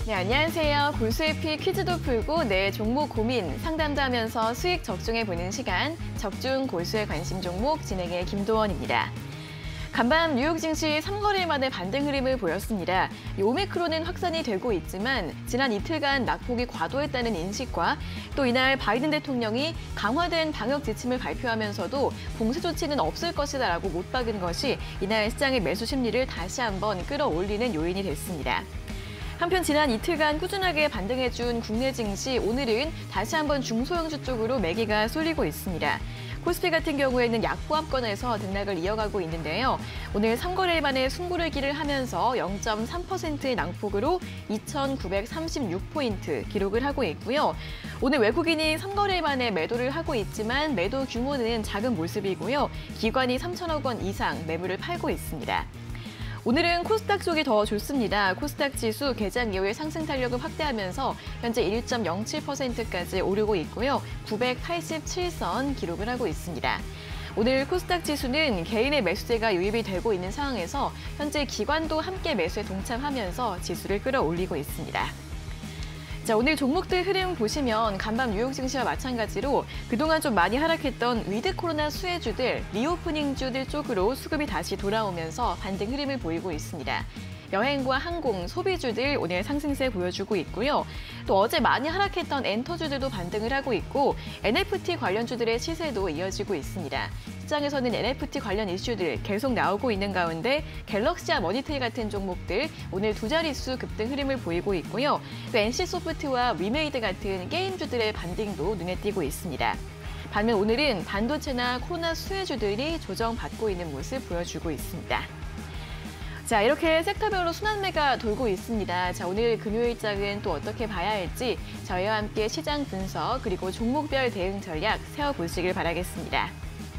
네, 안녕하세요. 골수의피 퀴즈도 풀고 내 종목 고민 상담도 하면서 수익 적중해보는 시간, 적중 골수의 관심 종목 진행의 김도원입니다. 간밤 뉴욕 증시 3거래일 만에 반등 흐름을 보였습니다. 오미크론은 확산이 되고 있지만 지난 이틀간 낙폭이 과도했다는 인식과 또 이날 바이든 대통령이 강화된 방역 지침을 발표하면서도 봉쇄 조치는 없을 것이다라고 못 박은 것이 이날 시장의 매수 심리를 다시 한번 끌어올리는 요인이 됐습니다. 한편 지난 이틀간 꾸준하게 반등해준 국내 증시, 오늘은 다시 한번 중소형주 쪽으로 매기가 쏠리고 있습니다. 코스피 같은 경우에는 약보합권에서 등락을 이어가고 있는데요. 오늘 3거래일 만에 승부를 기를 하면서 0.3%의 낭폭으로 2,936포인트 기록을 하고 있고요. 오늘 외국인이 3거래일 만에 매도를 하고 있지만 매도 규모는 작은 모습이고요. 기관이 3천억 원 이상 매물을 팔고 있습니다. 오늘은 코스닥 쪽이 더 좋습니다. 코스닥 지수 개장 이후에 상승 탄력을 확대하면서 현재 1.07%까지 오르고 있고요. 987선 기록을 하고 있습니다. 오늘 코스닥 지수는 개인의 매수세가 유입이 되고 있는 상황에서 현재 기관도 함께 매수에 동참하면서 지수를 끌어올리고 있습니다. 자, 오늘 종목들 흐름 보시면 간밤 뉴욕 증시와 마찬가지로 그동안 좀 많이 하락했던 위드 코로나 수혜주들, 리오프닝주들 쪽으로 수급이 다시 돌아오면서 반등 흐름을 보이고 있습니다. 여행과 항공, 소비주들 오늘 상승세 보여주고 있고요. 또 어제 많이 하락했던 엔터주들도 반등을 하고 있고 NFT 관련주들의 시세도 이어지고 있습니다. 시장에서는 NFT 관련 이슈들 계속 나오고 있는 가운데 갤럭시와 머니테일 같은 종목들 오늘 두 자릿수 급등 흐름을 보이고 있고요. 또 NC소프트와 위메이드 같은 게임주들의 반등도 눈에 띄고 있습니다. 반면 오늘은 반도체나 코로나 수혜주들이 조정받고 있는 모습 보여주고 있습니다. 자, 이렇게 섹터별로 순환매가 돌고 있습니다. 자, 오늘 금요일장은 또 어떻게 봐야 할지 저희와 함께 시장 분석 그리고 종목별 대응 전략 세워보시길 바라겠습니다.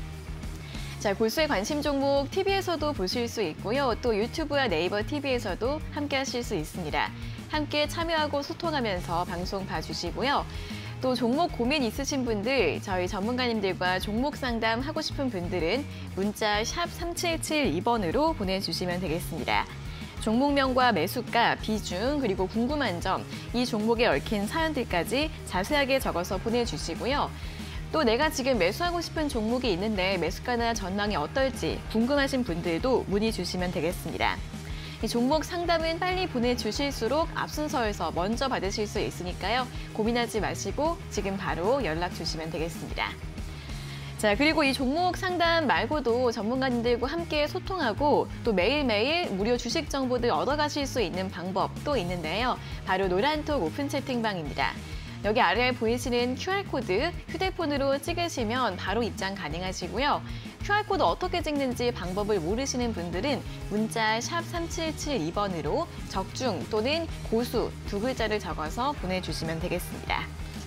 자, 골수의 관심 종목 TV에서도 보실 수 있고요. 또 유튜브와 네이버 TV에서도 함께 하실 수 있습니다. 함께 참여하고 소통하면서 방송 봐주시고요. 또 종목 고민 있으신 분들, 저희 전문가님들과 종목 상담 하고 싶은 분들은 문자 샵 3772번으로 보내주시면 되겠습니다. 종목명과 매수가, 비중, 그리고 궁금한 점, 이 종목에 얽힌 사연들까지 자세하게 적어서 보내주시고요. 또 내가 지금 매수하고 싶은 종목이 있는데 매수가나 전망이 어떨지 궁금하신 분들도 문의 주시면 되겠습니다. 이 종목 상담은 빨리 보내주실수록 앞순서에서 먼저 받으실 수 있으니까요. 고민하지 마시고 지금 바로 연락 주시면 되겠습니다. 자, 그리고 이 종목 상담 말고도 전문가님들과 함께 소통하고 또 매일매일 무료 주식 정보들 얻어가실 수 있는 방법도 있는데요. 바로 노란톡 오픈 채팅방입니다. 여기 아래에 보이시는 QR코드 휴대폰으로 찍으시면 바로 입장 가능하시고요. QR코드 어떻게 찍는지 방법을 모르시는 분들은 문자 샵 3772번으로 적중 또는 고수 두 글자를 적어서 보내주시면 되겠습니다.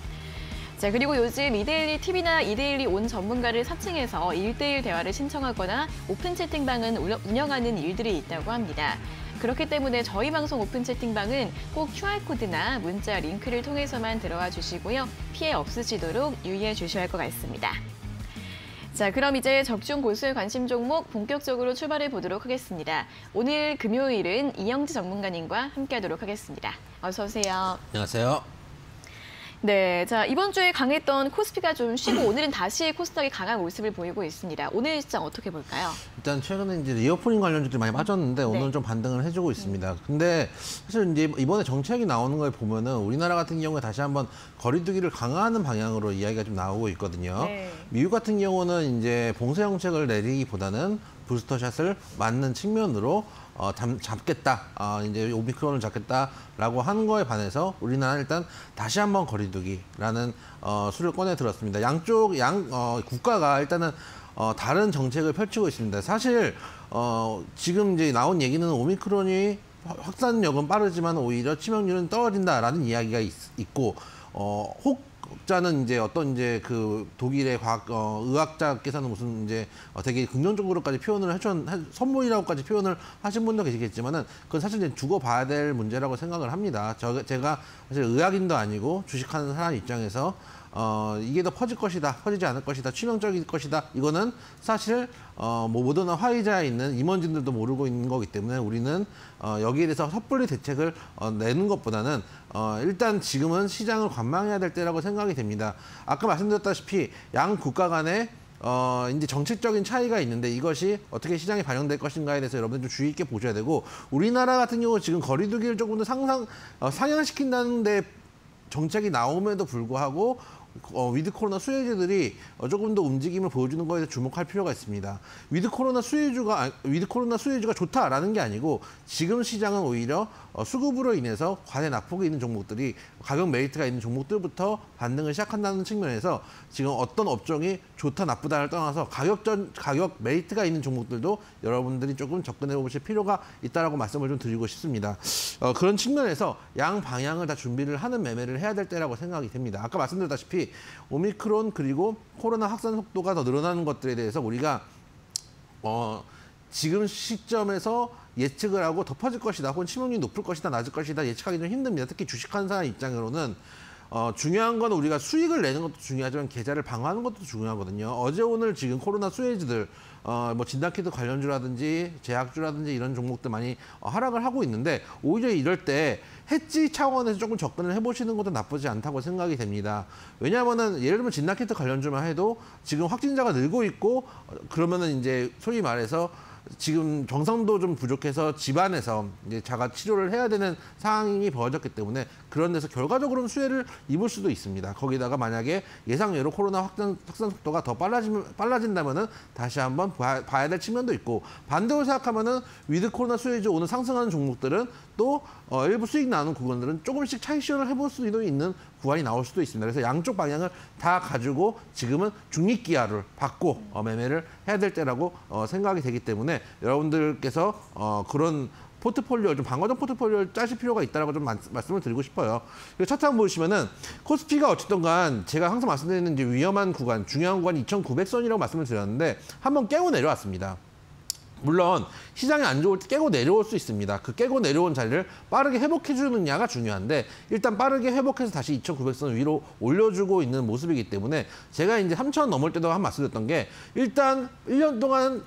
자, 그리고 요즘 이데일리 TV나 이데일리 온 전문가를 사칭해서 1대1 대화를 신청하거나 오픈 채팅방은 운영하는 일들이 있다고 합니다. 그렇기 때문에 저희 방송 오픈 채팅방은 꼭 QR코드나 문자 링크를 통해서만 들어와 주시고요. 피해 없으시도록 유의해 주셔야 할 것 같습니다. 자, 그럼 이제 적중 골수의 관심 종목 본격적으로 출발해 보도록 하겠습니다. 오늘 금요일은 이영지 전문가님과 함께하도록 하겠습니다. 어서 오세요. 안녕하세요. 네, 자, 이번 주에 강했던 코스피가 좀 쉬고 오늘은 다시 코스닥이 강한 모습을 보이고 있습니다. 오늘 시장 어떻게 볼까요? 일단 최근에 이제 리오프닝 관련주들이 많이 빠졌는데 오늘은 좀 반등을 해주고 있습니다. 근데 사실 이제 이번에 정책이 나오는 걸 보면은 우리나라 같은 경우에 다시 한번 거리두기를 강화하는 방향으로 이야기가 좀 나오고 있거든요. 네. 미국 같은 경우는 이제 봉쇄 정책을 내리기보다는 부스터샷을 맞는 측면으로 잡겠다, 이제 오미크론을 잡겠다라고 하는 거에 반해서 우리나라는 일단 다시 한번 거리두기라는 수를 꺼내 들었습니다. 양쪽 국가가 일단은 다른 정책을 펼치고 있습니다. 사실 지금 이제 나온 얘기는 오미크론이 확산력은 빠르지만 오히려 치명률은 떨어진다라는 이야기가 있고 혹자는 이제 어떤 이제 그 독일의 의학자께서는 무슨 이제 되게 긍정적으로까지 표현을 선물이라고까지 표현을 하신 분도 계시겠지만은 그건 사실 이제 두고 봐야 될 문제라고 생각을 합니다. 제가 사실 의학인도 아니고 주식하는 사람 입장에서 이게 더 퍼질 것이다, 퍼지지 않을 것이다, 치명적일 것이다. 이거는 사실 뭐 모더나 화이자에 있는 임원진들도 모르고 있는 거기 때문에 우리는 여기에 대해서 섣불리 대책을 내는 것보다는 일단 지금은 시장을 관망해야 될 때라고 생각이 됩니다. 아까 말씀드렸다시피 양 국가 간에 이제 정책적인 차이가 있는데 이것이 어떻게 시장에 반영될 것인가에 대해서 여러분들 좀 주의 있게 보셔야 되고, 우리나라 같은 경우 지금 거리두기를 조금 더 상향시킨다는 데 정책이 나옴에도 불구하고 위드 코로나 수혜주들이 조금 더 움직임을 보여주는 거에 주목할 필요가 있습니다. 위드 코로나 수혜주가 좋다라는 게 아니고 지금 시장은 오히려 수급으로 인해서 과대 낙폭이 있는 종목들이 가격 메리트가 있는 종목들부터 반등을 시작한다는 측면에서 지금 어떤 업종이 좋다 나쁘다를 떠나서 가격 메리트가 있는 종목들도 여러분들이 조금 접근해 보실 필요가 있다라고 말씀을 좀 드리고 싶습니다. 그런 측면에서 양 방향을 다 준비를 하는 매매를 해야 될 때라고 생각이 됩니다. 아까 말씀드렸다시피 오미크론 그리고 코로나 확산 속도가 더 늘어나는 것들에 대해서 우리가 지금 시점에서 예측을 하고 더 퍼질 것이다, 혹은 치명률이 높을 것이다, 낮을 것이다 예측하기 좀 힘듭니다. 특히 주식하는 사람 입장으로는 중요한 건 우리가 수익을 내는 것도 중요하지만 계좌를 방어하는 것도 중요하거든요. 어제 오늘 지금 코로나 수혜주들 뭐 진단키트 관련주라든지 제약주라든지 이런 종목들 많이 하락을 하고 있는데, 오히려 이럴 때 해지 차원에서 조금 접근을 해보시는 것도 나쁘지 않다고 생각이 됩니다. 왜냐하면은 예를 들면 진단키트 관련주만 해도 지금 확진자가 늘고 있고 그러면은 이제 소위 말해서 지금 정상도 좀 부족해서 집안에서 이제 자가 치료를 해야 되는 상황이 벌어졌기 때문에 그런 데서 결과적으로는 수혜를 입을 수도 있습니다. 거기다가 만약에 예상외로 코로나 확산 속도가 더 빨라진다면은 다시 한번 봐야 될 측면도 있고, 반대로 생각하면은 위드 코로나 수혜주 오늘 상승하는 종목들은 또 일부 수익 나는 구간들은 조금씩 차익 실현을 해볼 수도 있는 구간이 나올 수도 있습니다. 그래서 양쪽 방향을 다 가지고 지금은 중립기아를 받고 매매를 해야 될 때라고 생각이 되기 때문에 여러분들께서 그런 포트폴리오, 좀 방어적 포트폴리오를 짜실 필요가 있다고 좀 말씀을 드리고 싶어요. 차트 한번 보시면은 코스피가 어쨌든 간 제가 항상 말씀드리는 이제 위험한 구간, 중요한 구간이 2,900선이라고 말씀을 드렸는데 한번 깨고 내려왔습니다. 물론 시장이 안 좋을 때 깨고 내려올 수 있습니다. 그 깨고 내려온 자리를 빠르게 회복해주느냐가 중요한데, 일단 빠르게 회복해서 다시 2,900선 위로 올려주고 있는 모습이기 때문에 제가 이제 3,000원 넘을 때도 한 말씀드렸던 게, 일단 1년 동안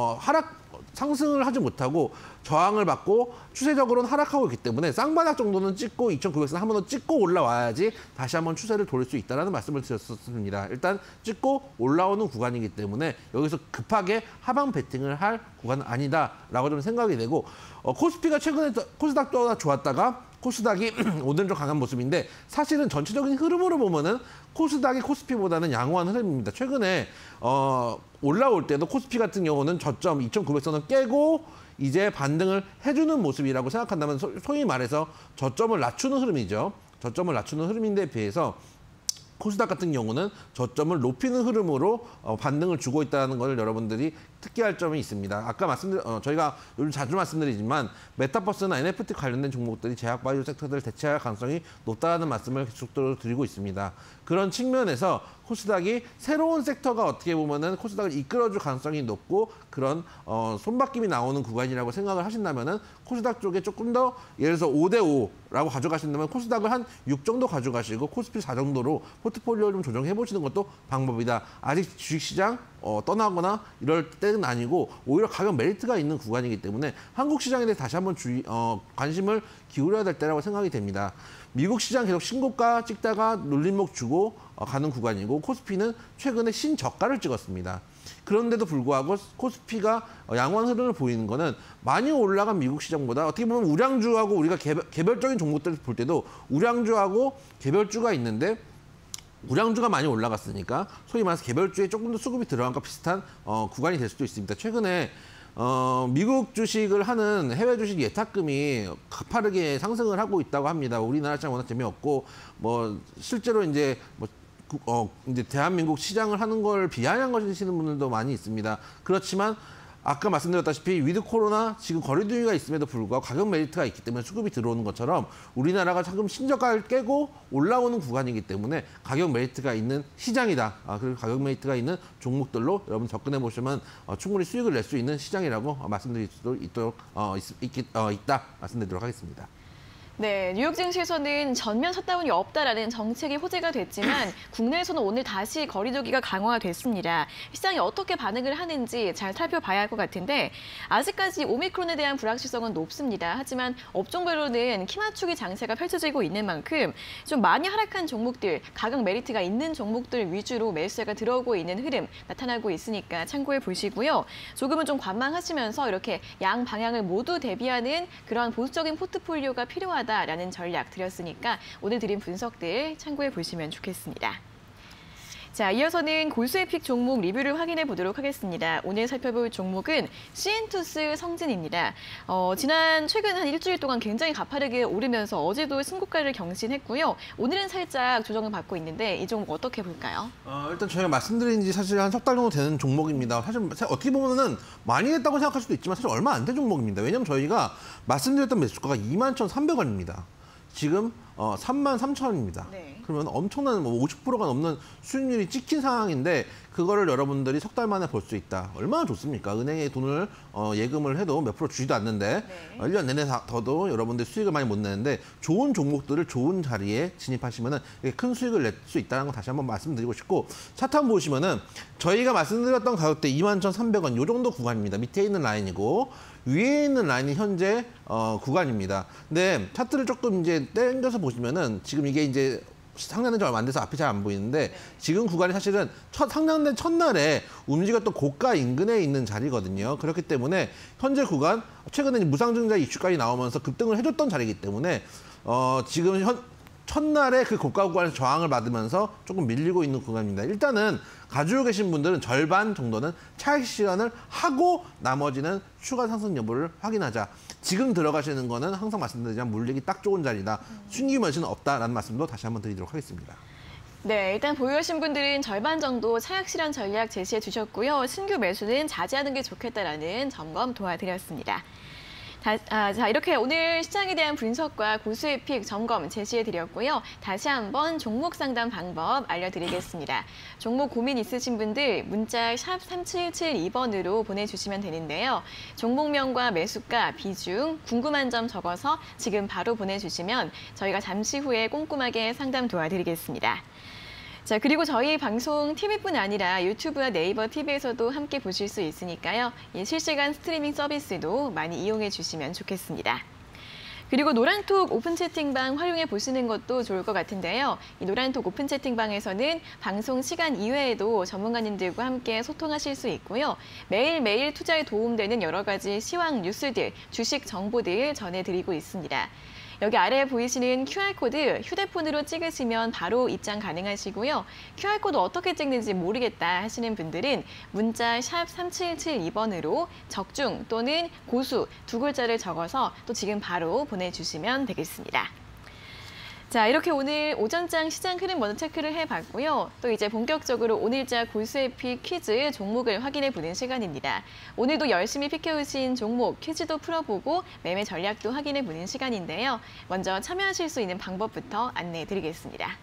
상승을 하지 못하고 저항을 받고 추세적으로는 하락하고 있기 때문에 쌍바닥 정도는 찍고 2,900선 한 번 더 찍고 올라와야지 다시 한번 추세를 돌릴 수 있다는 말씀을 드렸었습니다. 일단 찍고 올라오는 구간이기 때문에 여기서 급하게 하방 베팅을 할 구간은 아니다라고 좀 생각이 되고, 코스피가 최근에 코스닥도 좋았다가 코스닥이 오늘은 좀 강한 모습인데, 사실은 전체적인 흐름으로 보면은 코스닥이 코스피보다는 양호한 흐름입니다. 최근에 올라올 때도 코스피 같은 경우는 저점 2,900선을 깨고 이제 반등을 해주는 모습이라고 생각한다면 소위 말해서 저점을 낮추는 흐름이죠. 저점을 낮추는 흐름인데 비해서 코스닥 같은 경우는 저점을 높이는 흐름으로 반등을 주고 있다는 걸 여러분들이 특이할 점이 있습니다. 아까 저희가 요즘 자주 말씀드리지만 메타버스나 NFT 관련된 종목들이 제약 바이오 섹터들을 대체할 가능성이 높다는 말씀을 계속적으로 드리고 있습니다. 그런 측면에서 코스닥이 새로운 섹터가 어떻게 보면은 코스닥을 이끌어줄 가능성이 높고 그런 손바뀜이 나오는 구간이라고 생각을 하신다면은 코스닥 쪽에 조금 더 예를 들어서 5대5라고 가져가신다면 코스닥을 한 6 정도 가져가시고 코스피 4 정도로 포트폴리오를 좀 조정해 보시는 것도 방법이다. 아직 주식시장 떠나거나 이럴 때는 아니고 오히려 가격 메리트가 있는 구간이기 때문에 한국 시장에 대해 다시 한번 관심을 기울여야 될 때라고 생각이 됩니다. 미국 시장 계속 신고가 찍다가 눌림목 주고 가는 구간이고, 코스피는 최근에 신저가를 찍었습니다. 그런데도 불구하고 코스피가 양호한 흐름을 보이는 거는 많이 올라간 미국 시장보다 어떻게 보면 우량주하고 우리가 개별적인 종목들을 볼 때도 우량주하고 개별주가 있는데, 우량주가 많이 올라갔으니까 소위 말해서 개별주에 조금 더 수급이 들어간 것 비슷한 구간이 될 수도 있습니다. 최근에 미국 주식을 하는 해외 주식 예탁금이 가파르게 상승을 하고 있다고 합니다. 우리나라 시장 워낙 재미없고 실제로 이제 이제 대한민국 시장을 하는 걸 비아냥거리시는 분들도 많이 있습니다. 그렇지만 아까 말씀드렸다시피 위드 코로나 지금 거리두기가 있음에도 불구하고 가격 메리트가 있기 때문에 수급이 들어오는 것처럼 우리나라가 지금 신저가를 깨고 올라오는 구간이기 때문에 가격 메리트가 있는 시장이다. 그리고 가격 메리트가 있는 종목들로 여러분 접근해 보시면 충분히 수익을 낼 수 있는 시장이라고 말씀드릴 수도 있다 말씀드리도록 하겠습니다. 네, 뉴욕 증시에서는 전면 셧다운이 없다라는 정책이 호재가 됐지만 국내에서는 오늘 다시 거리두기가 강화가 됐습니다. 시장이 어떻게 반응을 하는지 잘 살펴봐야 할 것 같은데 아직까지 오미크론에 대한 불확실성은 높습니다. 하지만 업종별로는 키 맞추기 장세가 펼쳐지고 있는 만큼 좀 많이 하락한 종목들, 가격 메리트가 있는 종목들 위주로 매수세가 들어오고 있는 흐름 나타나고 있으니까 참고해 보시고요. 조금은 좀 관망하시면서 이렇게 양 방향을 모두 대비하는 그러한 보수적인 포트폴리오가 필요하다라는 전략 드렸으니까 오늘 드린 분석들 참고해 보시면 좋겠습니다. 자, 이어서는 골수의 픽 종목 리뷰를 확인해 보도록 하겠습니다. 오늘 살펴볼 종목은 CN투스 성진입니다. 최근 한 일주일 동안 굉장히 가파르게 오르면서 어제도 신고가를 경신했고요. 오늘은 살짝 조정을 받고 있는데 이 종목 어떻게 볼까요? 일단 저희가 말씀드린 지 사실 한 석 달 정도 되는 종목입니다. 사실 어떻게 보면은 많이 됐다고 생각할 수도 있지만 사실 얼마 안 된 종목입니다. 왜냐하면 저희가 말씀드렸던 매수가가 21,300원입니다. 지금 33,000원입니다. 네. 그러면 엄청난 50%가 넘는 수익률이 찍힌 상황인데 그거를 여러분들이 석 달 만에 볼 수 있다. 얼마나 좋습니까? 은행에 돈을 예금을 해도 몇 프로 주지도 않는데 네. 1년 내내 더도 여러분들 수익을 많이 못 내는데 좋은 종목들을 좋은 자리에 진입하시면은 큰 수익을 낼 수 있다는 거 다시 한번 말씀드리고 싶고 차트 한번 보시면은 저희가 말씀드렸던 가격대 21,300원 요 정도 구간입니다. 밑에 있는 라인이고 위에 있는 라인이 현재 구간입니다. 근데 차트를 조금 이제 땡겨서 보시면은 지금 이게 이제 상장된 지 얼마 안 돼서 앞이 잘 안 보이는데 지금 구간이 사실은 상장된 첫날에 움직였던 고가 인근에 있는 자리거든요. 그렇기 때문에 현재 구간 최근에 무상증자 이슈까지 나오면서 급등을 해줬던 자리이기 때문에 지금 첫날에 그 고가 구간에서 저항을 받으면서 조금 밀리고 있는 구간입니다. 일단은 가지고 계신 분들은 절반 정도는 차익 실현을 하고 나머지는 추가 상승 여부를 확인하자. 지금 들어가시는 거는 항상 말씀드리지만 물리기 딱 좋은 자리다. 순기 매수는 없다라는 말씀도 다시 한번 드리도록 하겠습니다. 네, 일단 보유하신 분들은 절반 정도 차익 실현 전략 제시해 주셨고요. 신규 매수는 자제하는 게 좋겠다라는 점검 도와드렸습니다. 자, 이렇게 오늘 시장에 대한 분석과 고수의 픽 점검 제시해드렸고요. 다시 한번 종목 상담 방법 알려드리겠습니다. 종목 고민 있으신 분들 문자 샵 3772번으로 보내주시면 되는데요. 종목명과 매수가, 비중, 궁금한 점 적어서 지금 바로 보내주시면 저희가 잠시 후에 꼼꼼하게 상담 도와드리겠습니다. 자, 그리고 저희 방송 TV뿐 아니라 유튜브와 네이버 TV에서도 함께 보실 수 있으니까요. 실시간 스트리밍 서비스도 많이 이용해 주시면 좋겠습니다. 그리고 노란톡 오픈 채팅방 활용해 보시는 것도 좋을 것 같은데요. 이 노란톡 오픈 채팅방에서는 방송 시간 이외에도 전문가님들과 함께 소통하실 수 있고요. 매일매일 투자에 도움되는 여러 가지 시황 뉴스들, 주식 정보들 전해드리고 있습니다. 여기 아래에 보이시는 QR코드 휴대폰으로 찍으시면 바로 입장 가능하시고요. QR코드 어떻게 찍는지 모르겠다 하시는 분들은 문자 샵 3772번으로 적중 또는 고수 두 글자를 적어서 또 지금 바로 보내주시면 되겠습니다. 자, 이렇게 오늘 오전장 시장 흐름 먼저 체크를 해봤고요. 또 이제 본격적으로 오늘자 골수의 픽 퀴즈 종목을 확인해 보는 시간입니다. 오늘도 열심히 픽해오신 종목 퀴즈도 풀어보고 매매 전략도 확인해 보는 시간인데요. 먼저 참여하실 수 있는 방법부터 안내해 드리겠습니다.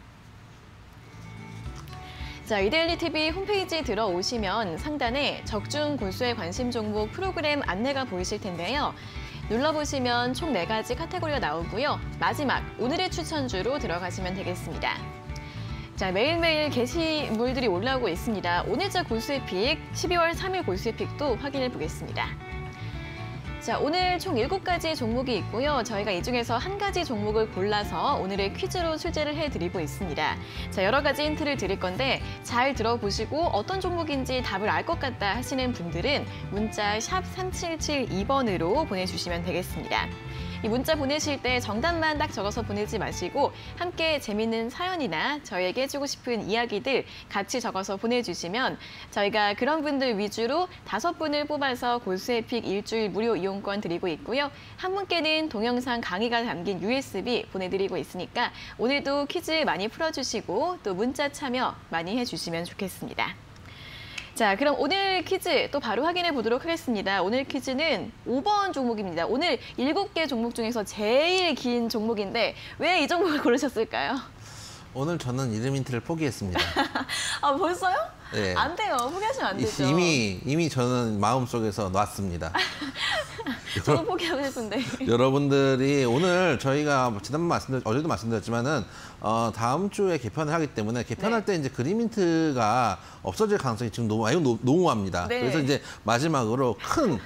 자, 이데일리 TV 홈페이지 들어오시면 상단에 적중 골수의 관심 종목 프로그램 안내가 보이실 텐데요. 눌러보시면 총 4가지 카테고리가 나오고요. 마지막 오늘의 추천주로 들어가시면 되겠습니다. 자, 매일매일 게시물들이 올라오고 있습니다. 오늘자 골수의 픽, 12월 3일 골수의 픽도 확인해 보겠습니다. 자, 오늘 총 7가지 종목이 있고요. 저희가 이 중에서 한 가지 종목을 골라서 오늘의 퀴즈로 출제를 해드리고 있습니다. 자, 여러 가지 힌트를 드릴 건데 잘 들어보시고 어떤 종목인지 답을 알 것 같다 하시는 분들은 문자 샵 3772번으로 보내주시면 되겠습니다. 이 문자 보내실 때 정답만 딱 적어서 보내지 마시고 함께 재밌는 사연이나 저희에게 해주고 싶은 이야기들 같이 적어서 보내주시면 저희가 그런 분들 위주로 5분을 뽑아서 골수의 픽 일주일 무료 이용권 드리고 있고요. 한 분께는 동영상 강의가 담긴 USB 보내드리고 있으니까 오늘도 퀴즈 많이 풀어주시고 또 문자 참여 많이 해주시면 좋겠습니다. 자, 그럼 오늘 퀴즈 또 바로 확인해 보도록 하겠습니다. 오늘 퀴즈는 5번 종목입니다. 오늘 7개 종목 중에서 제일 긴 종목인데 왜 이 종목을 고르셨을까요? 오늘 저는 이름 힌트를 포기했습니다. 아, 벌써요? 네. 안 돼요. 포기하시면 안 되죠. 이미 저는 마음속에서 놨습니다. 저도 포기하고 싶은데. 여러분들이 오늘 저희가 어제도 말씀드렸지만은 다음 주에 개편을 하기 때문에 개편할 때 이제 그린민트가 없어질 가능성이 지금 너무 많이 농후합니다. 네. 그래서 이제 마지막으로 큰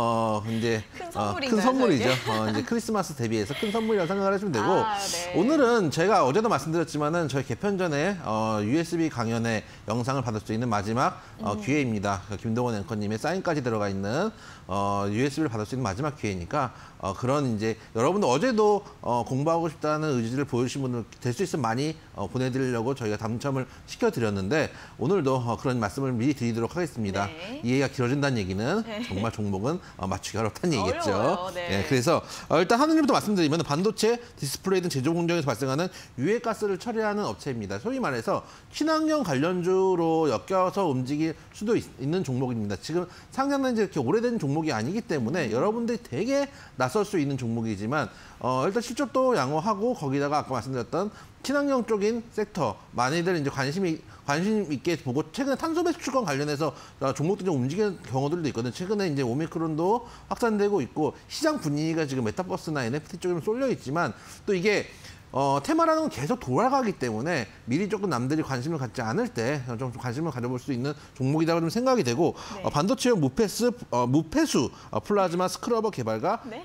선물이죠. 이제 크리스마스 대비해서 큰 선물이라고 생각을 하시면 되고 네. 오늘은 제가 어제도 말씀드렸지만은 저희 개편 전에 USB 강연의 영상을 받을 수 있는 마지막 기회입니다. 김동원 앵커님의 사인까지 들어가 있는 USB를 받을 수 있는 마지막 기회니까 그런 이제 여러분들 어제도 공부하고 싶다는 의지를 보여주신 분들 될 수 있으면 많이 보내드리려고 저희가 당첨을 시켜드렸는데 오늘도 그런 말씀을 미리 드리도록 하겠습니다. 네. 이해가 길어진다는 얘기는 정말 종목은 맞추기 어렵다는 얘기겠죠. 어려워요. 네. 예, 그래서 일단 하느님부터 말씀드리면 반도체, 디스플레이 등 제조 공정에서 발생하는 유해가스를 처리하는 업체입니다. 소위 말해서 친환경 관련주로 엮여서 움직일 수도 있는 종목입니다. 지금 상장된 지 이렇게 오래된 종목이 아니기 때문에 여러분들이 되게 낯설 수 있는 종목이지만 일단 실적도 양호하고 거기다가 아까 말씀드렸던 친환경 쪽인 섹터 많이들 이제 관심 있게 보고 최근에 탄소 배출권 관련해서 종목들이 좀 움직이는 경우들도 있거든요. 최근에 이제 오미크론도 확산되고 있고 시장 분위기가 지금 메타버스나 NFT 쪽에 쏠려 있지만 또 이게 테마라는 건 계속 돌아가기 때문에 미리 조금 남들이 관심을 갖지 않을 때 좀 관심을 가져볼 수 있는 종목이라고 좀 생각이 되고 네. 반도체용 무폐수 플라즈마 스크러버 개발과 네?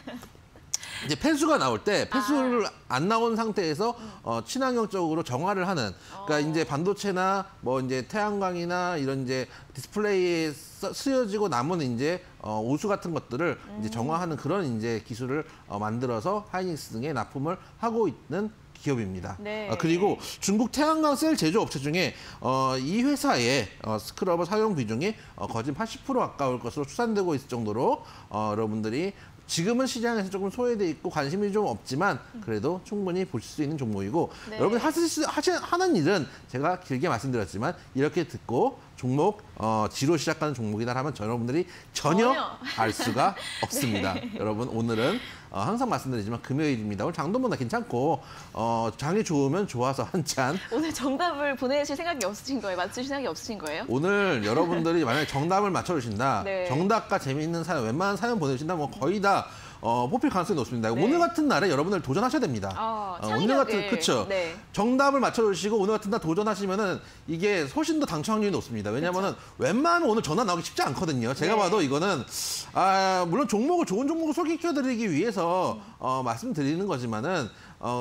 이제 폐수가 나올 때 폐수를 안 나온 상태에서 친환경적으로 정화를 하는 그러니까 이제 반도체나 뭐 이제 태양광이나 이런 이제 디스플레이에 쓰여지고 남은 이제 오수 같은 것들을 이제 정화하는 그런 이제 기술을 만들어서 하이닉스 등에 납품을 하고 있는 기업입니다. 네. 그리고 중국 태양광 셀 제조 업체 중에 이 회사의 스크러버 사용 비중이 거진 80% 가까울 것으로 추산되고 있을 정도로 여러분들이 지금은 시장에서 조금 소외돼 있고 관심이 좀 없지만 그래도 충분히 보실 수 있는 종목이고 네. 여러분이 하는 일은 제가 길게 말씀드렸지만 이렇게 듣고 종목 지로 시작하는 종목이다 하면 여러분들이 전혀 알 수가 없습니다. 네. 여러분 오늘은 항상 말씀드리지만 금요일입니다. 오늘 장도 보다 괜찮고 장이 좋으면 좋아서 한 잔. 오늘 정답을 보내실 생각이 없으신 거예요? 맞추실 생각이 없으신 거예요? 오늘 여러분들이 만약에 정답을 맞춰주신다. 네. 정답과 재미있는 사연, 웬만한 사연 보내주신다면 뭐 거의 다 뽑힐 가능성이 높습니다. 네. 오늘 같은 날에 여러분들 도전하셔야 됩니다. 오늘 같은 그렇죠. 네. 정답을 맞춰주시고 오늘 같은 날 도전하시면은 이게 훨씬 더 당첨 확률이 높습니다. 왜냐하면은 웬만하면 오늘 전화 나오기 쉽지 않거든요. 제가 네. 봐도 이거는 물론 좋은 종목을 소개시켜드리기 위해서 말씀드리는 거지만은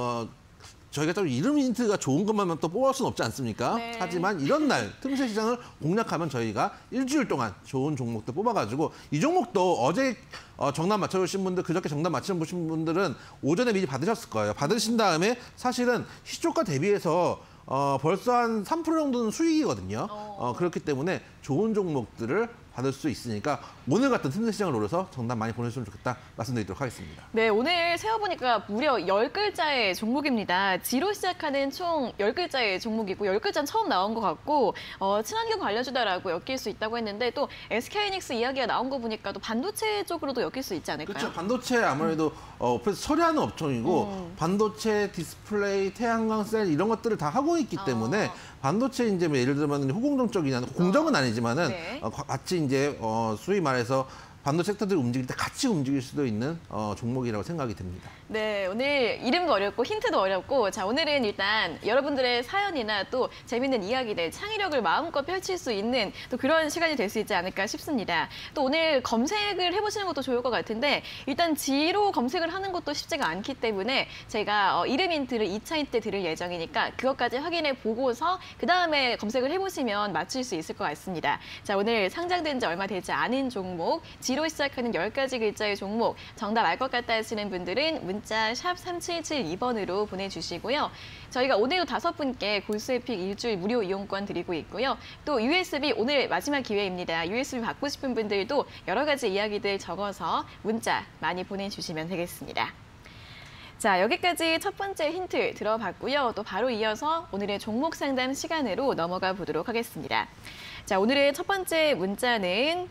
저희가 또 이름 힌트가 좋은 것만 또 뽑을 수는 없지 않습니까? 네. 하지만 이런 날 틈새 시장을 공략하면 저희가 일주일 동안 좋은 종목들 뽑아가지고 이 종목도 어제 정답 맞춰주신 분들 그저께 정답 맞춰보신 분들은 오전에 미리 받으셨을 거예요. 받으신 다음에 사실은 시초가 대비해서 벌써 한 3% 정도는 수익이거든요. 그렇기 때문에 좋은 종목들을 받을 수 있으니까 오늘 같은 틈새 시장을 노려서 정답 많이 보내주시면 좋겠다 말씀드리도록 하겠습니다. 네, 오늘 세어보니까 무려 10글자의 종목입니다. 지로 시작하는 총 10글자의 종목이고 10글자는 처음 나온 것 같고 친환경 관련주다라고 엮일 수 있다고 했는데 또 SK하이닉스 이야기가 나온 거 보니까 또 반도체 쪽으로도 엮일 수 있지 않을까요? 그렇죠. 반도체 아무래도 처리하는 업종이고 반도체, 디스플레이, 태양광 셀 이런 것들을 다 하고 있기 때문에 반도체 이제 뭐 예를 들면 호공정 쪽이나 공정은 아니지만은 네. 같이 이제 소위 말해서 반도체 섹터들이 움직일 때 같이 움직일 수도 있는 종목이라고 생각이 듭니다. 네, 오늘 이름도 어렵고 힌트도 어렵고 자 오늘은 일단 여러분들의 사연이나 또 재밌는 이야기들, 창의력을 마음껏 펼칠 수 있는 또 그런 시간이 될 수 있지 않을까 싶습니다. 또 오늘 검색을 해보시는 것도 좋을 것 같은데 일단 지로 검색을 하는 것도 쉽지가 않기 때문에 제가 이름 힌트를 2차 힌트 드릴 예정이니까 그것까지 확인해 보고서 그다음에 검색을 해보시면 맞출 수 있을 것 같습니다. 자, 오늘 상장된 지 얼마 되지 않은 종목, 지로 시작하는 10가지 글자의 종목, 정답 알 것 같다 하시는 분들은 문자 샵 3772번으로 보내주시고요. 저희가 오늘도 5분께 골수에픽 일주일 무료 이용권 드리고 있고요. 또 USB 오늘 마지막 기회입니다. USB 받고 싶은 분들도 여러 가지 이야기들 적어서 문자 많이 보내주시면 되겠습니다. 자, 여기까지 첫 번째 힌트 들어봤고요. 또 바로 이어서 오늘의 종목 상담 시간으로 넘어가 보도록 하겠습니다. 자, 오늘의 첫 번째 문자는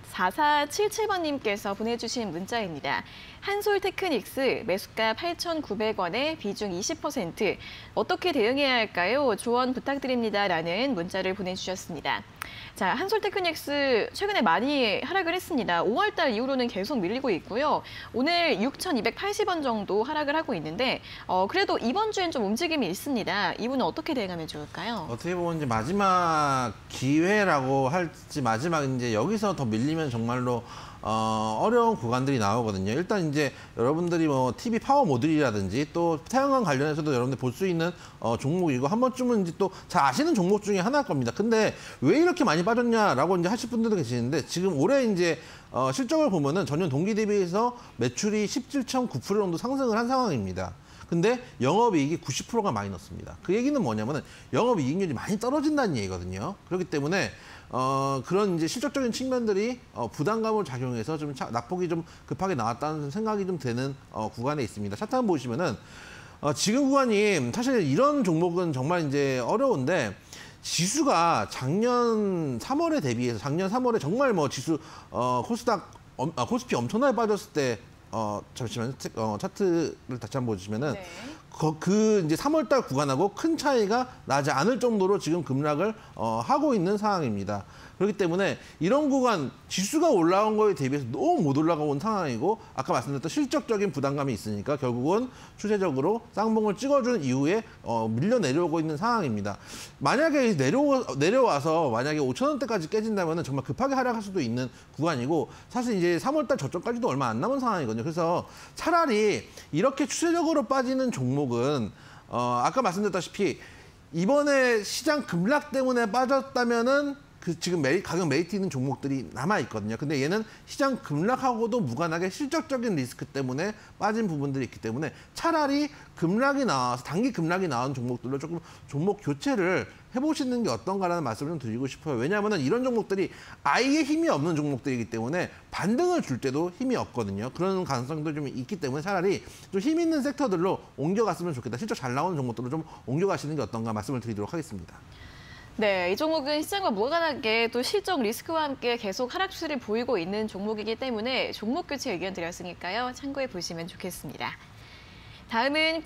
4477번님께서 보내주신 문자입니다. 한솔테크닉스 매수가 8,900원에 비중 20%. 어떻게 대응해야 할까요? 조언 부탁드립니다. 라는 문자를 보내주셨습니다. 자, 한솔테크닉스 최근에 많이 하락을 했습니다. 5월달 이후로는 계속 밀리고 있고요. 오늘 6,280원 정도 하락을 하고 있는데 그래도 이번 주엔 좀 움직임이 있습니다. 이분은 어떻게 대응하면 좋을까요? 어떻게 보면 이제 마지막 기회라고 할지 마지막 이제 여기서 더 밀리면 정말로 어려운 구간들이 나오거든요. 일단 이제 여러분들이 뭐 TV 파워 모듈이라든지 또 태양광 관련해서도 여러분들 볼 수 있는 종목이고 한 번쯤은 이제 또 잘 아시는 종목 중에 하나일 겁니다. 근데 왜 이렇게 많이 빠졌냐라고 이제 하실 분들도 계시는데 지금 올해 이제 실적을 보면은 전년 동기 대비해서 매출이 17.9% 정도 상승을 한 상황입니다. 근데 영업이익이 90%가 마이너스입니다. 그 얘기는 뭐냐면은 영업이익률이 많이 떨어진다는 얘기거든요. 그렇기 때문에 그런 이제 실적적인 측면들이 부담감을 작용해서 좀 낙폭이 좀 급하게 나왔다는 생각이 좀 되는 구간에 있습니다. 차트 한번 보시면은 지금 구간이 사실 이런 종목은 정말 이제 어려운데 지수가 작년 3월에 대비해서 작년 3월에 정말 뭐 지수 코스닥 코스피 엄청나게 빠졌을 때 잠시만 차트를 다시 한번 보시면은 네. 그 이제 3월달 구간하고 큰 차이가 나지 않을 정도로 지금 급락을 하고 있는 상황입니다. 그렇기 때문에 이런 구간 지수가 올라온 거에 대비해서 너무 못 올라가온 상황이고 아까 말씀드렸던 실적적인 부담감이 있으니까 결국은 추세적으로 쌍봉을 찍어준 이후에 밀려 내려오고 있는 상황입니다. 만약에 내려와서 만약에 5,000원대까지 깨진다면 정말 급하게 하락할 수도 있는 구간이고 사실 이제 3월달 저점까지도 얼마 안 남은 상황이거든요. 그래서 차라리 이렇게 추세적으로 빠지는 종목은 아까 말씀드렸다시피 이번에 시장 급락 때문에 빠졌다면은 지금 가격 메리트 있는 종목들이 남아있거든요. 근데 얘는 시장 급락하고도 무관하게 실적적인 리스크 때문에 빠진 부분들이 있기 때문에 차라리 급락이 나와서 단기 급락이 나온 종목들로 조금 종목 교체를 해보시는 게 어떤가라는 말씀을 좀 드리고 싶어요. 왜냐하면 이런 종목들이 아예 힘이 없는 종목들이기 때문에 반등을 줄 때도 힘이 없거든요. 그런 가능성도 좀 있기 때문에 차라리 좀 힘 있는 섹터들로 옮겨갔으면 좋겠다. 실적 잘 나오는 종목들로 좀 옮겨가시는 게 어떤가 말씀을 드리도록 하겠습니다. 네, 이 종목은 시장과 무관하게 또 실적 리스크와 함께 계속 하락 추세를 보이고 있는 종목이기 때문에 종목 교체 의견 드렸으니까요. 참고해 보시면 좋겠습니다. 다음은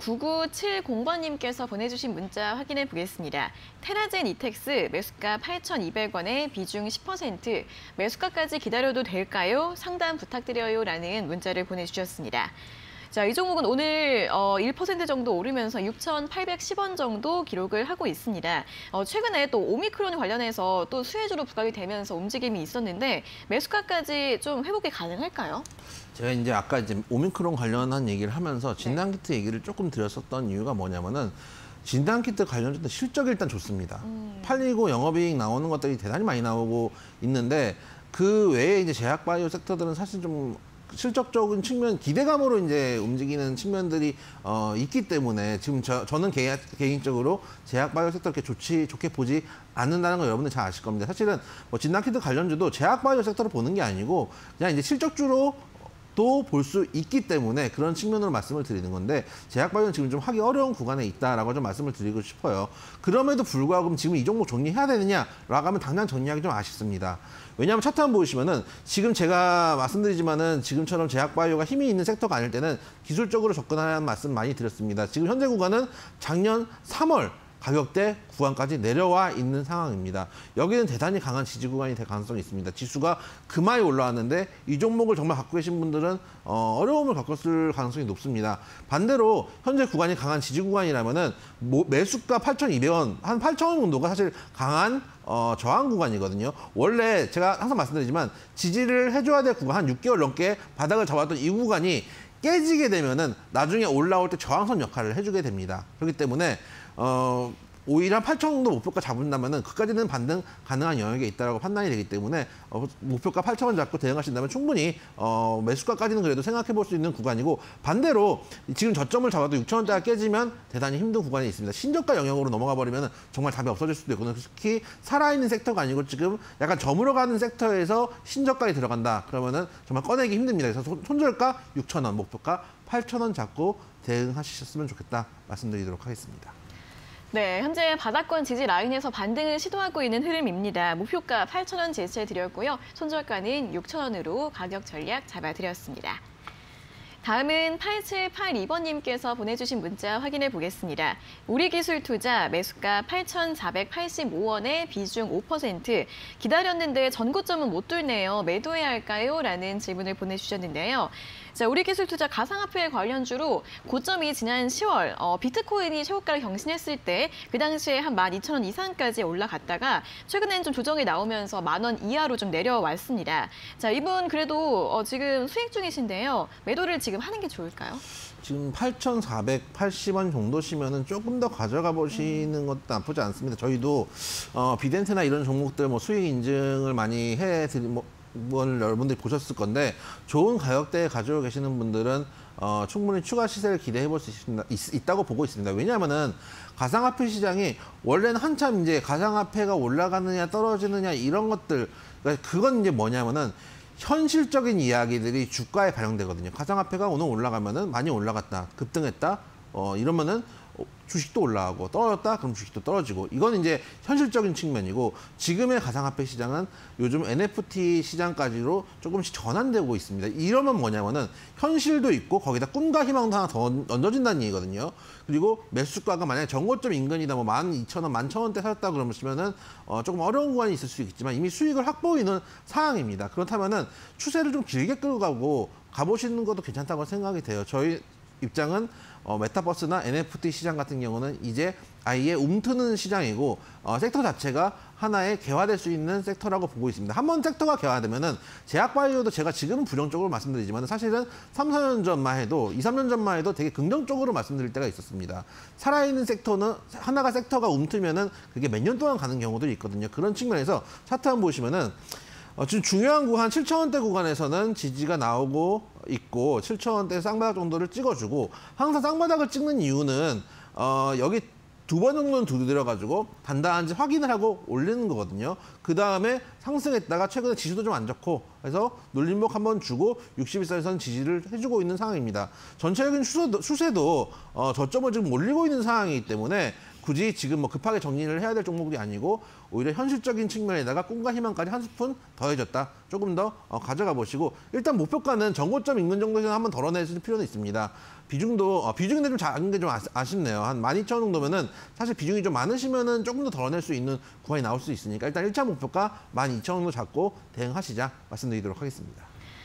9970번님께서 보내주신 문자 확인해 보겠습니다. 테라젠 이텍스 매수가 8,200원에 비중 10%, 매수가까지 기다려도 될까요? 상담 부탁드려요. 라는 문자를 보내주셨습니다. 자, 이 종목은 오늘 1% 정도 오르면서 6,810원 정도 기록을 하고 있습니다. 최근에 또 오미크론 관련해서 또 수혜주로 부각이 되면서 움직임이 있었는데 매수가까지 좀 회복이 가능할까요? 제가 이제 아까 이제 오미크론 관련한 얘기를 하면서 진단키트 얘기를 조금 드렸었던 이유가 뭐냐면은 진단키트 관련주도 실적이 일단 좋습니다. 팔리고 영업이익 나오는 것들이 대단히 많이 나오고 있는데 그 외에 이제 제약바이오 섹터들은 사실 좀 실적적인 측면, 기대감으로 이제 움직이는 측면들이 있기 때문에 지금 저는 개인적으로 제약바이오 섹터 이렇게 좋게 보지 않는다는 걸 여러분들 잘 아실 겁니다. 사실은 뭐 진단키트 관련주도 제약바이오 섹터를 보는 게 아니고 그냥 이제 실적주로 또 볼 수 있기 때문에 그런 측면으로 말씀을 드리는 건데 제약바이오는 지금 좀 하기 어려운 구간에 있다라고 좀 말씀을 드리고 싶어요. 그럼에도 불구하고 지금 이 종목 정리해야 되느냐라고 하면 당장 정리하기 좀 아쉽습니다. 왜냐하면 차트 한번 보시면은 지금 제가 말씀드리지만은 지금처럼 제약바이오가 힘이 있는 섹터가 아닐 때는 기술적으로 접근하라는 말씀 많이 드렸습니다. 지금 현재 구간은 작년 3월 가격대 구간까지 내려와 있는 상황입니다. 여기는 대단히 강한 지지 구간이 될 가능성이 있습니다. 지수가 금화에 올라왔는데 이 종목을 정말 갖고 계신 분들은 어려움을 겪었을 가능성이 높습니다. 반대로 현재 구간이 강한 지지 구간이라면은 매수가 8,200원, 한 8,000원 정도가 사실 강한 저항 구간이거든요. 원래 제가 항상 말씀드리지만 지지를 해줘야 될 구간 한 6개월 넘게 바닥을 잡았던 이 구간이 깨지게 되면은 나중에 올라올 때 저항선 역할을 해주게 됩니다. 그렇기 때문에 오히려 한 8,000 정도 목표가 잡는다면은 그까지는 반등 가능한 영역에 있다라고 판단이 되기 때문에 목표가 8,000원 잡고 대응하신다면 충분히 매수가까지는 그래도 생각해 볼 수 있는 구간이고 반대로 지금 저점을 잡아도 6,000원대가 깨지면 대단히 힘든 구간이 있습니다. 신저가 영역으로 넘어가 버리면 정말 답이 없어질 수도 있거든요. 특히 살아있는 섹터가 아니고 지금 약간 저물어가는 섹터에서 신저가에 들어간다. 그러면은 정말 꺼내기 힘듭니다. 그래서 손절가 6,000원, 목표가 8,000원 잡고 대응하셨으면 좋겠다 말씀드리도록 하겠습니다. 네, 현재 바닥권 지지 라인에서 반등을 시도하고 있는 흐름입니다. 목표가 8,000원 제시해드렸고요. 손절가는 6,000원으로 가격 전략 잡아드렸습니다. 다음은 8782번님께서 보내주신 문자 확인해 보겠습니다. 우리기술투자 매수가 8,485원에 비중 5%. 기다렸는데 전고점은 못 뚫네요. 매도해야 할까요? 라는 질문을 보내주셨는데요. 자, 우리기술투자 가상화폐 관련주로 고점이 지난 10월 비트코인이 최고가를 경신했을 때 그 당시에 한 12,000원 이상까지 올라갔다가 최근엔 좀 조정이 나오면서 10,000원 이하로 좀 내려왔습니다. 자, 이분 그래도 지금 수익 중이신데요. 매도를 지금 하는 게 좋을까요? 지금 8,480원 정도시면은 조금 더 가져가 보시는 것도 나쁘지 않습니다. 저희도 비덴트나 이런 종목들 뭐 수익 인증을 많이 해드린 걸 여러분들이 보셨을 건데 좋은 가격대에 가지고 계시는 분들은 충분히 추가 시세를 기대해 볼 수 있다고 보고 있습니다. 왜냐하면은 가상화폐 시장이 원래는 한참 이제 가상화폐가 올라가느냐 떨어지느냐 이런 것들, 그러니까 그건 이제 뭐냐면은 현실적인 이야기들이 주가에 반영되거든요. 가상화폐가 오늘 올라가면은 많이 올라갔다, 급등했다, 이러면은 주식도 올라가고 떨어졌다 그럼 주식도 떨어지고, 이건 이제 현실적인 측면이고, 지금의 가상화폐 시장은 요즘 NFT 시장까지로 조금씩 전환되고 있습니다. 이러면 뭐냐면은 현실도 있고 거기다 꿈과 희망도 하나 더 얹어진다는 얘기거든요. 그리고 매수가가 만약에 정고점 인근이다 뭐 12,000원, 11,000원대 샀다 그러면은 조금 어려운 구간이 있을 수 있겠지만 이미 수익을 확보해 있는 상황입니다. 그렇다면은 추세를 좀 길게 끌고 가보시는 것도 괜찮다고 생각이 돼요. 저희 입장은 메타버스나 NFT 시장 같은 경우는 이제 아예 움트는 시장이고 섹터 자체가 하나의 개화될 수 있는 섹터라고 보고 있습니다. 한번 섹터가 개화되면은 제약바이오도 제가 지금은 부정적으로 말씀드리지만 사실은 3, 4년 전만 해도 2, 3년 전만 해도 되게 긍정적으로 말씀드릴 때가 있었습니다. 살아있는 섹터는 하나가 섹터가 움트면은 그게 몇 년 동안 가는 경우들이 있거든요. 그런 측면에서 차트 한번 보시면은 지금 중요한 구간 7,000원대 구간에서는 지지가 나오고 있고 7,000원대 쌍바닥 정도를 찍어주고, 항상 쌍바닥을 찍는 이유는 여기 두 번 정도는 두드려가지고 단단한지 확인을 하고 올리는 거거든요. 그 다음에 상승했다가 최근에 지수도 좀 안 좋고 그래서 눌림목 한번 주고 61선에서는 지지를 해주고 있는 상황입니다. 전체적인 추세도 저점을 지금 올리고 있는 상황이기 때문에 굳이 지금 뭐 급하게 정리를 해야 될 종목이 아니고 오히려 현실적인 측면에다가 꿈과 희망까지 한 스푼 더해졌다. 조금 더 가져가 보시고, 일단 목표가는 전고점 인근 정도에서 한번 덜어내실 필요는 있습니다. 비중인데 좀 작은 게 좀 아쉽네요. 한 12,000원 정도면은 사실 비중이 좀 많으시면은 조금 더 덜어낼 수 있는 구간이 나올 수 있으니까 일단 1차 목표가 12,000원 정도 잡고 대응하시자 말씀드리도록 하겠습니다.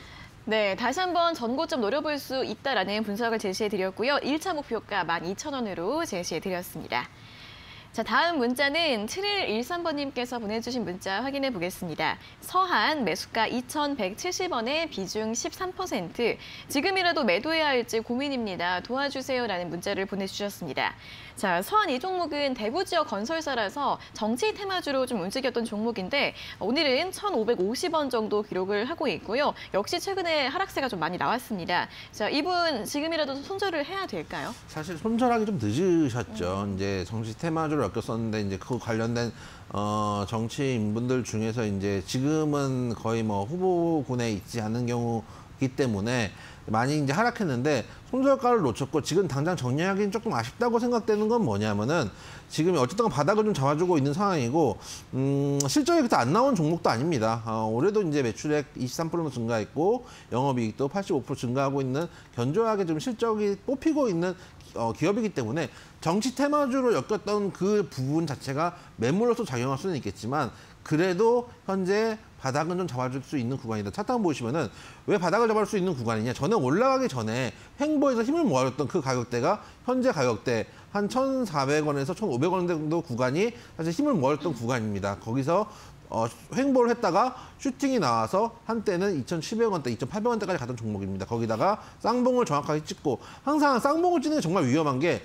네, 다시 한번 전고점 노려볼 수 있다라는 분석을 제시해드렸고요. 1차 목표가 12,000원으로 제시해드렸습니다. 자, 다음 문자는 7113번님께서 보내주신 문자 확인해 보겠습니다. 서한 매수가 2,170원에 비중 13%. 지금이라도 매도해야 할지 고민입니다. 도와주세요라는 문자를 보내주셨습니다. 자, 서한 이 종목은 대구 지역 건설사라서 정치 테마주로 좀 움직였던 종목인데 오늘은 1,550원 정도 기록을 하고 있고요. 역시 최근에 하락세가 좀 많이 나왔습니다. 자, 이분 지금이라도 손절을 해야 될까요? 사실 손절하기 좀 늦으셨죠. 이제 정치 테마주로 엮였었는데 이제 그 관련된 정치인분들 중에서 이제 지금은 거의 뭐 후보군에 있지 않은 경우이기 때문에 많이 이제 하락했는데 손절가를 놓쳤고, 지금 당장 정리하기는 조금 아쉽다고 생각되는 건 뭐냐면은 지금 어쨌든 바닥을 좀 잡아주고 있는 상황이고, 실적이 그때 안 나온 종목도 아닙니다. 올해도 이제 매출액 23% 증가했고 영업이익도 85% 증가하고 있는 견조하게 좀 실적이 뽑히고 있는 기업이기 때문에 정치 테마주로 엮였던 그 부분 자체가 매물로서 작용할 수는 있겠지만 그래도 현재 바닥은 좀 잡아줄 수 있는 구간이다. 차트 한번 보시면은 왜 바닥을 잡을 수 있는 구간이냐? 전에 올라가기 전에 횡보해서 힘을 모아줬던 그 가격대가 현재 가격대 한 1,400원에서 1,500원 정도 구간이 사실 힘을 모아줬던 구간입니다. 거기서 횡보를 했다가 슈팅이 나와서 한때는 2,700원대, 2,800원대까지 갔던 종목입니다. 거기다가 쌍봉을 정확하게 찍고, 항상 쌍봉을 찍는 게 정말 위험한 게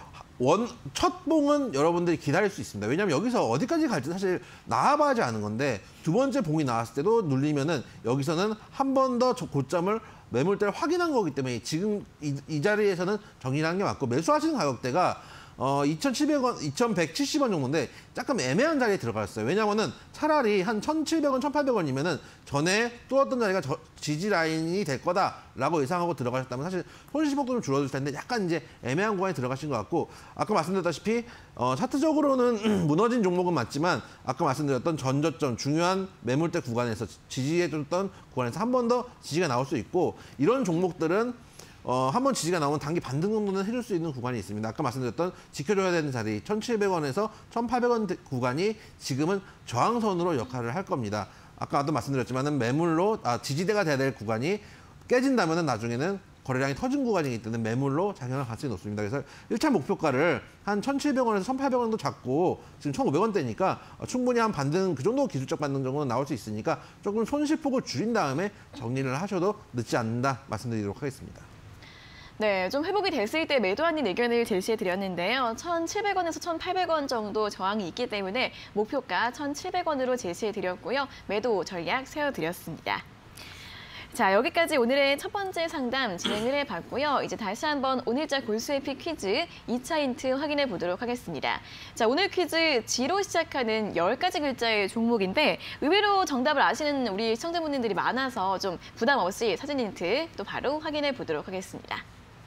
첫 봉은 여러분들이 기다릴 수 있습니다. 왜냐하면 여기서 어디까지 갈지 사실 나와봐야지 아는 건데, 두 번째 봉이 나왔을 때도 눌리면은 여기서는 한 번 더 고점을 매물대를 확인한 거기 때문에 지금 이 자리에서는 정리하는 게 맞고, 매수하시는 가격대가 2,700원, 2,170원 정도인데 약간 애매한 자리에 들어갔어요. 왜냐하면은 차라리 한 1,700원, 1,800원이면은 전에 뚫었던 자리가 지지 라인이 될 거다라고 예상하고 들어가셨다면 사실 손실폭도 좀 줄어들 텐데 약간 이제 애매한 구간에 들어가신 것 같고 아까 말씀드렸다시피 차트적으로는 무너진 종목은 맞지만 아까 말씀드렸던 전저점 중요한 매물대 구간에서 지지해줬던 구간에서 한 번 더 지지가 나올 수 있고 이런 종목들은 한 번 지지가 나오면 단기 반등 정도는 해줄 수 있는 구간이 있습니다. 아까 말씀드렸던 지켜줘야 되는 자리 1,700원에서 1,800원 구간이 지금은 저항선으로 역할을 할 겁니다. 아까도 말씀드렸지만 매물로 지지대가 돼야 될 구간이 깨진다면 나중에는 거래량이 터진 구간이기 때문에 매물로 작용할 가능성이 높습니다. 그래서 1차 목표가를 한 1,700원에서 1,800원도 잡고 지금 1,500원대니까 충분히 한 반등 그 정도 기술적 반등 정도는 나올 수 있으니까 조금 손실폭을 줄인 다음에 정리를 하셔도 늦지 않는다 말씀드리도록 하겠습니다. 네, 좀 회복이 됐을 때 매도하는 의견을 제시해 드렸는데요. 1,700원에서 1,800원 정도 저항이 있기 때문에 목표가 1,700원으로 제시해 드렸고요. 매도 전략 세워 드렸습니다. 자, 여기까지 오늘의 첫 번째 상담 진행을 해봤고요. 이제 다시 한번 오늘자 골수에피 퀴즈 2차 힌트 확인해 보도록 하겠습니다. 자, 오늘 퀴즈 지로 시작하는 10가지 글자의 종목인데 의외로 정답을 아시는 우리 시청자분들이 많아서 좀 부담 없이 사진 힌트 또 바로 확인해 보도록 하겠습니다.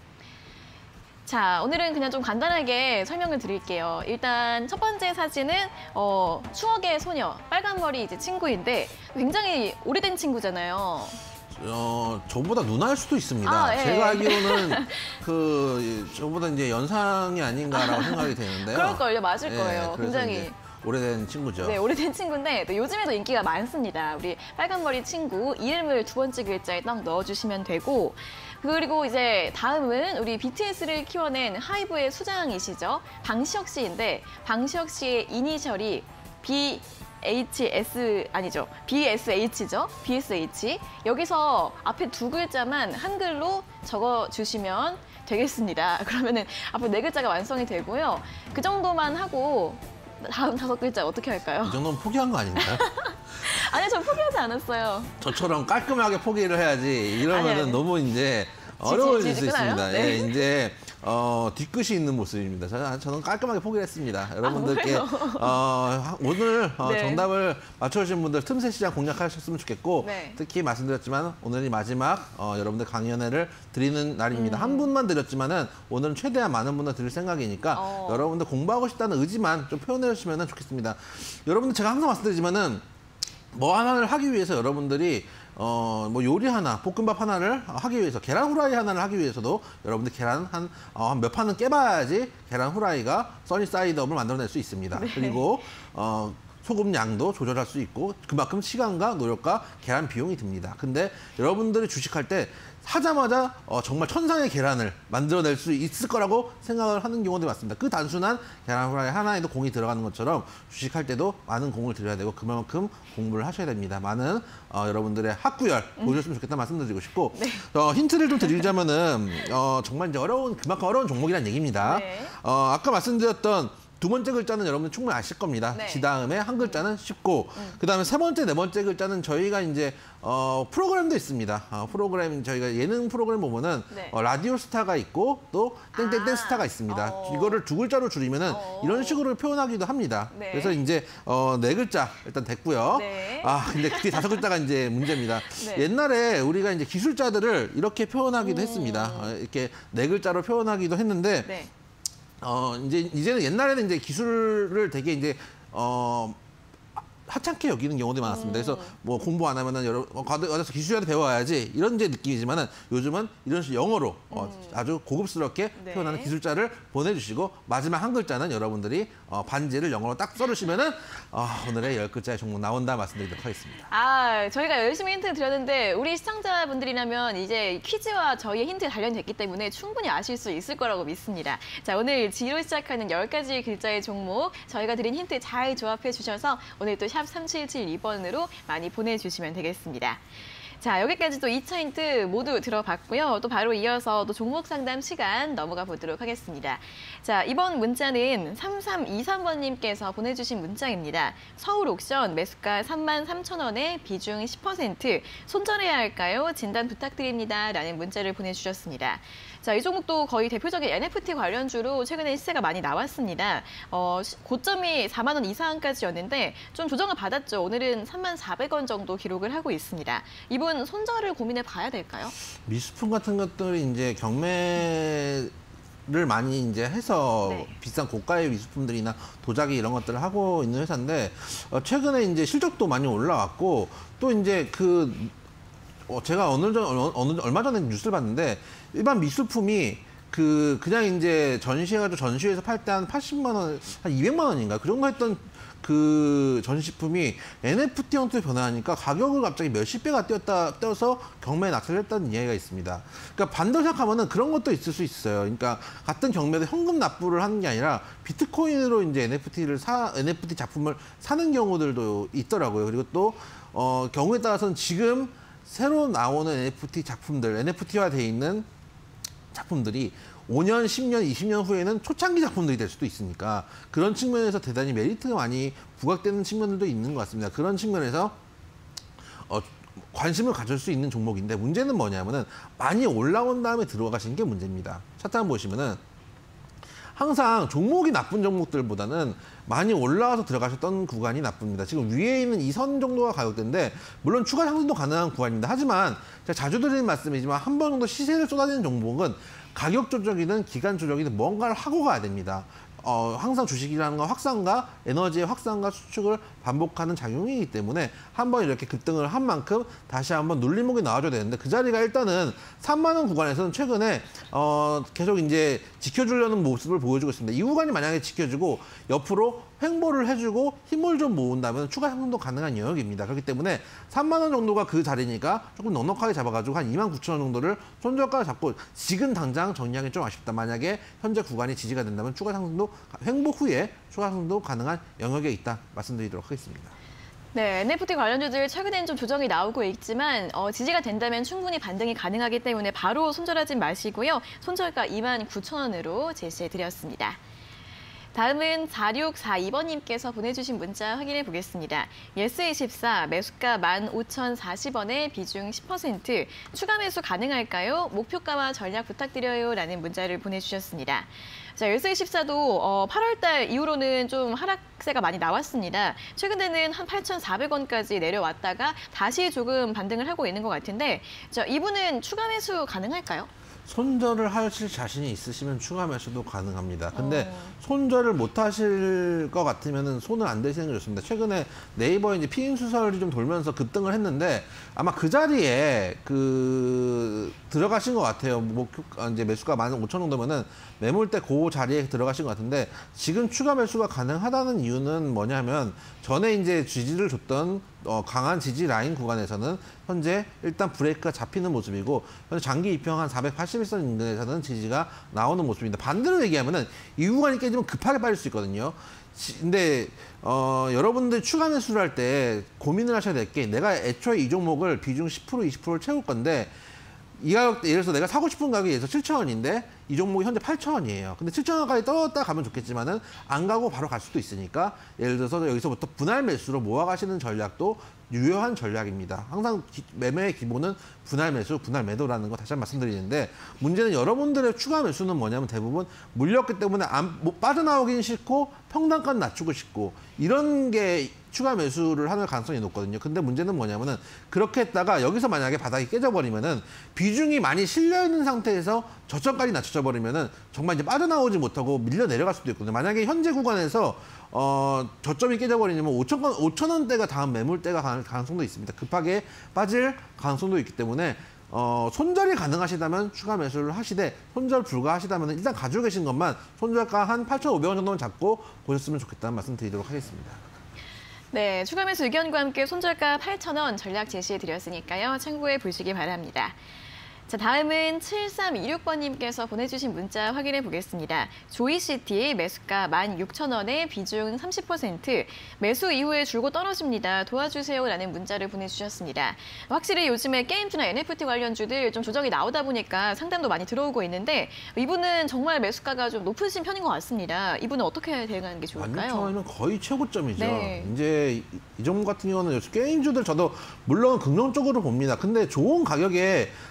자, 오늘은 그냥 좀 간단하게 설명을 드릴게요. 일단 첫 번째 사진은 추억의 소녀, 빨간 머리 이제 친구인데 굉장히 오래된 친구잖아요. 저보다 누나일 수도 있습니다. 예. 제가 알기로는 저보다 이제 연상이 아닌가라고 생각이 되는데요. 그럴걸요, 맞을 거예요. 그래서 굉장히. 이제 오래된 친구죠. 네, 오래된 친구인데 또 요즘에도 인기가 많습니다. 우리 빨간머리 친구 이름을 두 번째 글자에 딱 넣어주시면 되고 그리고 이제 다음은 우리 BTS를 키워낸 하이브의 수장이시죠. 방시혁 씨인데 방시혁 씨의 이니셜이 BHS 아니죠. BSH죠. BSH. 여기서 앞에 두 글자만 한글로 적어주시면 되겠습니다. 그러면은 앞으로 네 글자가 완성이 되고요. 그 정도만 하고 다음 5글자 어떻게 할까요? 이 정도면 포기한 거 아닌가요? 아니, 전 포기하지 않았어요. 저처럼 깔끔하게 포기를 해야지 이러면은 아니. 너무 이제 어려워질 수 끄나요? 있습니다. 네. 예, 이제 뒤끝이 있는 모습입니다. 저는 깔끔하게 포기를 했습니다. 여러분들께 오늘 네. 정답을 맞춰주신 분들 틈새 시장 공략하셨으면 좋겠고 네. 특히 말씀드렸지만 오늘이 마지막 여러분들 강연회를 드리는 날입니다. 한 분만 드렸지만은 오늘은 최대한 많은 분들 드릴 생각이니까 여러분들 공부하고 싶다는 의지만 좀 표현해 주시면 좋겠습니다. 여러분들 제가 항상 말씀드리지만은 뭐 하나를 하기 위해서 여러분들이 뭐 요리 하나, 볶음밥 하나를 하기 위해서 계란 후라이 하나를 하기 위해서도 여러분들 계란 한 몇 판은 깨봐야지 계란 후라이가 써니사이드업을 만들어낼 수 있습니다. 네. 그리고 소금 양도 조절할 수 있고 그만큼 시간과 노력과 계란 비용이 듭니다. 근데 여러분들이 주식할 때 하자마자 정말 천상의 계란을 만들어낼 수 있을 거라고 생각을 하는 경우도 많습니다. 그 단순한 계란 후라이 하나에도 공이 들어가는 것처럼 주식할 때도 많은 공을 들여야 되고 그만큼 공부를 하셔야 됩니다. 많은 여러분들의 학구열 보여줬으면 좋겠다 말씀드리고 싶고 네. 힌트를 좀 드리자면은 정말 이제 그만큼 어려운 종목이라는 얘기입니다. 네. 아까 말씀드렸던 두 번째 글자는 여러분들 충분히 아실 겁니다. 네. 그 다음에 한 글자는 쉽고, 그 다음에 세 번째, 네 번째 글자는 저희가 이제 프로그램도 있습니다. 프로그램 저희가 예능 프로그램 보면은 네. 라디오 스타가 있고 또 땡땡땡 스타가 있습니다. 이거를 두 글자로 줄이면은 이런 식으로 표현하기도 합니다. 네. 그래서 이제 네 글자 일단 됐고요. 네. 근데 뒤에 5글자가 이제 문제입니다. 네. 옛날에 우리가 이제 기술자들을 이렇게 표현하기도 했습니다. 이렇게 네 글자로 표현하기도 했는데. 네. 이제는 옛날에는 이제 기술을 되게 이제 하찮게 여기는 경우도 많았습니다. 그래서 뭐 공부 안 하면은 어디서 기술자한테 배워야지 이런 이제 느낌이지만은 요즘은 이런 식으로 영어로 아주 고급스럽게 네. 표현하는 기술자를 보내주시고 마지막 한 글자는 여러분들이 반지를 영어로 딱 써주시면은 오늘의 10글자의 종목 나온다 말씀드리도록 하겠습니다. 저희가 열심히 힌트 드렸는데 우리 시청자분들이라면 이제 퀴즈와 저희의 힌트가 단련됐기 때문에 충분히 아실 수 있을 거라고 믿습니다. 자, 오늘 지로 시작하는 10가지 글자의 종목 저희가 드린 힌트 잘 조합해 주셔서 오늘 또 샵 3772번으로 많이 보내주시면 되겠습니다. 자, 여기까지 또 2차 힌트 모두 들어봤고요. 또 바로 이어서 또 종목 상담 시간 넘어가 보도록 하겠습니다. 자, 이번 문자는 3323번님께서 보내주신 문자입니다. 서울 옥션 매수가 33,000원에 비중 10%. 손절해야 할까요? 진단 부탁드립니다. 라는 문자를 보내주셨습니다. 자, 이 종목도 거의 대표적인 NFT 관련주로 최근에 시세가 많이 나왔습니다. 고점이 4만 원 이상까지였는데 좀 조정을 받았죠. 오늘은 3,400원 정도 기록을 하고 있습니다. 이분 손절을 고민해 봐야 될까요? 미술품 같은 것들이 이제 경매를 많이 이제 해서 네. 비싼 고가의 미술품들이나 도자기 이런 것들을 하고 있는 회사인데 최근에 이제 실적도 많이 올라왔고 또 이제 제가 얼마 전에 뉴스를 봤는데 일반 미술품이 그냥 이제 전시해가지고 전시회에서 팔 때 한 80만 원, 한 200만 원인가 그 정도 했던 그 전시품이 NFT 형태로 변화하니까 가격을 갑자기 몇십 배가 뛰어서 경매에 낙찰했다는 이야기가 있습니다. 그러니까 반대로 생각하면은 그런 것도 있을 수 있어요. 그러니까 같은 경매도 현금 납부를 하는 게 아니라 비트코인으로 이제 NFT 작품을 사는 경우들도 있더라고요. 그리고 또 경우에 따라서는 지금 새로 나오는 NFT화 돼 있는 작품들이 5년, 10년, 20년 후에는 초창기 작품들이 될 수도 있으니까 그런 측면에서 대단히 메리트가 많이 부각되는 측면들도 있는 것 같습니다. 그런 측면에서 관심을 가질 수 있는 종목인데 문제는 뭐냐면은 많이 올라온 다음에 들어가시는 게 문제입니다. 차트 한번 보시면은 항상 종목이 나쁜 종목들보다는 많이 올라와서 들어가셨던 구간이 나쁩니다. 지금 위에 있는 이 선 정도가 가격대인데 물론 추가 상승도 가능한 구간입니다. 하지만 제가 자주 드리는 말씀이지만 한 번 정도 시세를 쏟아내는 종목은 가격 조정이든 기간 조정이든 뭔가를 하고 가야 됩니다. 항상 주식이라는 건 확산과 에너지의 확산과 수축을 반복하는 작용이기 때문에 한번 이렇게 급등을 한 만큼 다시 한번 눌림목이 나와줘야 되는데 그 자리가 일단은 3만 원 구간에서는 최근에 계속 이제 지켜주려는 모습을 보여주고 있습니다. 이 구간이 만약에 지켜주고 옆으로 횡보를 해주고 힘을 좀 모은다면 추가 상승도 가능한 영역입니다. 그렇기 때문에 3만 원 정도가 그 자리니까 조금 넉넉하게 잡아가지고 한 2만 9천 원 정도를 손절가 잡고 지금 당장 정리하기 좀 아쉽다. 만약에 현재 구간이 지지가 된다면 추가 상승도 횡보 후에 추가 상승도 가능한 영역에 있다 말씀드리도록 하겠습니다. 네, NFT 관련주들 최근엔 좀 조정이 나오고 있지만 지지가 된다면 충분히 반등이 가능하기 때문에 바로 손절하지 마시고요. 손절가 2만 9천 원으로 제시해드렸습니다. 다음은 4642번님께서 보내주신 문자 확인해 보겠습니다. 예스24 매수가 15,040원에 비중 10%, 추가 매수 가능할까요? 목표가와 전략 부탁드려요 라는 문자를 보내주셨습니다. 자, 예스24도 8월 달 이후로는 좀 하락세가 많이 나왔습니다. 최근에는 한 8,400원까지 내려왔다가 다시 조금 반등을 하고 있는 것 같은데 자, 이분은 추가 매수 가능할까요? 손절을 하실 자신이 있으시면 추가 매수도 가능합니다. 근데 손절을 못 하실 것 같으면 손을 안 대시는 게 좋습니다. 최근에 네이버에 이제 피임 수설이 좀 돌면서 급등을 했는데 아마 그 자리에 들어가신 것 같아요. 이제 매수가 15,000원 정도면은 매물대 그 자리에 들어가신 것 같은데 지금 추가 매수가 가능하다는 이유는 뭐냐면 전에 이제 지지를 줬던 강한 지지 라인 구간에서는 현재 일단 브레이크가 잡히는 모습이고 현재 장기 이평 한 481선 인근에서는 지지가 나오는 모습입니다. 반대로 얘기하면은 이 구간이 깨지면 급하게 빠질 수 있거든요. 근데 여러분들 추가 매수를 할 때 고민을 하셔야 될 게 내가 애초에 이 종목을 비중 10% 20%를 채울 건데 이 가격대 예를 들어서 내가 사고 싶은 가격이 7,000원인데 이 종목이 현재 8,000원이에요. 근데 7,000원까지 떨어졌다 가면 좋겠지만은 안 가고 바로 갈 수도 있으니까 예를 들어서 여기서부터 분할 매수로 모아가시는 전략도 유효한 전략입니다. 항상 매매의 기본은 분할 매수, 분할 매도라는 거 다시 한번 말씀드리는데 문제는 여러분들의 추가 매수는 뭐냐면 대부분 물렸기 때문에 빠져나오긴 싫고 평단가는 낮추고 싶고 이런 게 추가 매수를 하는 가능성이 높거든요. 근데 문제는 뭐냐면은 그렇게 했다가 여기서 만약에 바닥이 깨져버리면은 비중이 많이 실려있는 상태에서 저점까지 낮춰져 버리면은 정말 이제 빠져나오지 못하고 밀려 내려갈 수도 있거든요. 만약에 현재 구간에서 저점이 깨져버리면 5,000원대가 다음 매물대가 가능성도 있습니다. 급하게 빠질 가능성도 있기 때문에 손절이 가능하시다면 추가 매수를 하시되 손절 불가하시다면 일단 가지고 계신 것만 손절가 한 8,500원 정도는 잡고 보셨으면 좋겠다는 말씀 드리도록 하겠습니다. 네, 추가 매수 의견과 함께 손절가 8,000원 전략 제시해드렸으니까요. 참고해 보시기 바랍니다. 자, 다음은 7326번님께서 보내주신 문자 확인해 보겠습니다. 조이시티 매수가 16,000원에 비중 30%, 매수 이후에 줄고 떨어집니다. 도와주세요 라는 문자를 보내주셨습니다. 확실히 요즘에 게임주나 NFT 관련주들 좀 조정이 나오다 보니까 상담도 많이 들어오고 있는데 이분은 정말 매수가가 좀 높으신 편인 것 같습니다. 이분은 어떻게 대응하는 게 좋을까요? 16,000원이면 거의 최고점이죠. 네. 이제 이 종목 같은 경우는 요즘 게임주들 저도 물론 긍정적으로 봅니다. 근데 좋은 가격에 사시는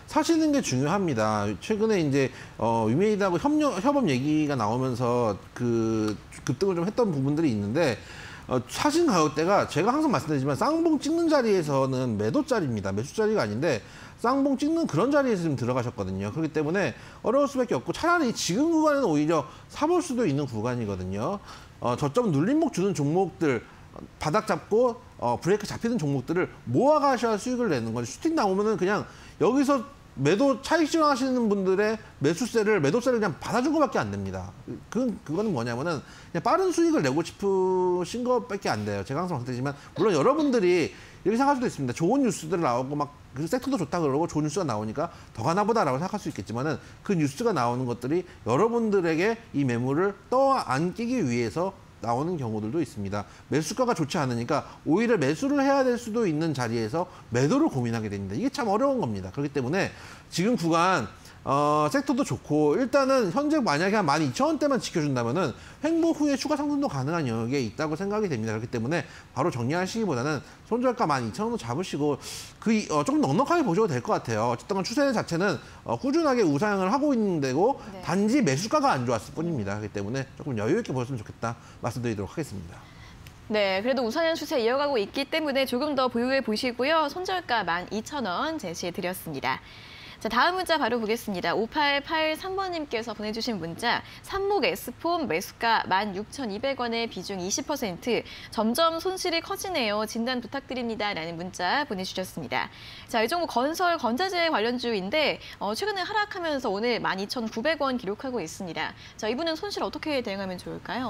아시는 게 중요합니다. 최근에 이제 위메이드하고 협업 얘기가 나오면서 그 급등을 좀 했던 부분들이 있는데 사실 가격대가 제가 항상 말씀드리지만 쌍봉 찍는 자리에서는 매도 자리입니다. 매수 자리가 아닌데 쌍봉 찍는 그런 자리에서 좀 들어가셨거든요. 그렇기 때문에 어려울 수밖에 없고 차라리 지금 구간은 오히려 사볼 수도 있는 구간이거든요. 저점 눌림목 주는 종목들 바닥 잡고 브레이크 잡히는 종목들을 모아가셔야 수익을 내는 거죠. 슈팅 나오면은 그냥 여기서 매도 차익 실현하시는 분들의 매도세를 그냥 받아준 것밖에 안 됩니다. 그거는 뭐냐면은 그냥 빠른 수익을 내고 싶으신 것밖에 안 돼요. 제가 항상 말씀드리지만 물론 여러분들이 이렇게 생각할 수도 있습니다. 좋은 뉴스들 나오고 막 그 섹터도 좋다 그러고 좋은 뉴스가 나오니까 더 가나보다라고 생각할 수 있겠지만은 그 뉴스가 나오는 것들이 여러분들에게 이 매물을 떠안기기 위해서 나오는 경우들도 있습니다. 매수가가 좋지 않으니까 오히려 매수를 해야 될 수도 있는 자리에서 매도를 고민하게 됩니다. 이게 참 어려운 겁니다. 그렇기 때문에 지금 구간 섹터도 좋고 일단은 현재 만약에 한 12,000원대만 지켜준다면은 횡보 후에 추가 상승도 가능한 영역에 있다고 생각이 됩니다. 그렇기 때문에 바로 정리하시기보다는 손절가 12,000원도 잡으시고 조금 넉넉하게 보셔도 될 것 같아요. 어쨌든 추세 자체는 꾸준하게 우상향을 하고 있는 데고 네. 단지 매수가가 안 좋았을 뿐입니다. 그렇기 때문에 조금 여유 있게 보셨으면 좋겠다 말씀드리도록 하겠습니다. 네, 그래도 우상향 추세 이어가고 있기 때문에 조금 더 보유해 보시고요. 손절가 12,000원 제시해 드렸습니다. 자, 다음 문자 바로 보겠습니다. 5883번님께서 보내주신 문자, 삽목 S폼 매수가 16,200원에 비중 20%, 점점 손실이 커지네요. 진단 부탁드립니다. 라는 문자 보내주셨습니다. 자, 이 종목 건설, 건자재 관련주인데 최근에 하락하면서 오늘 12,900원 기록하고 있습니다. 자, 이분은 손실 어떻게 대응하면 좋을까요?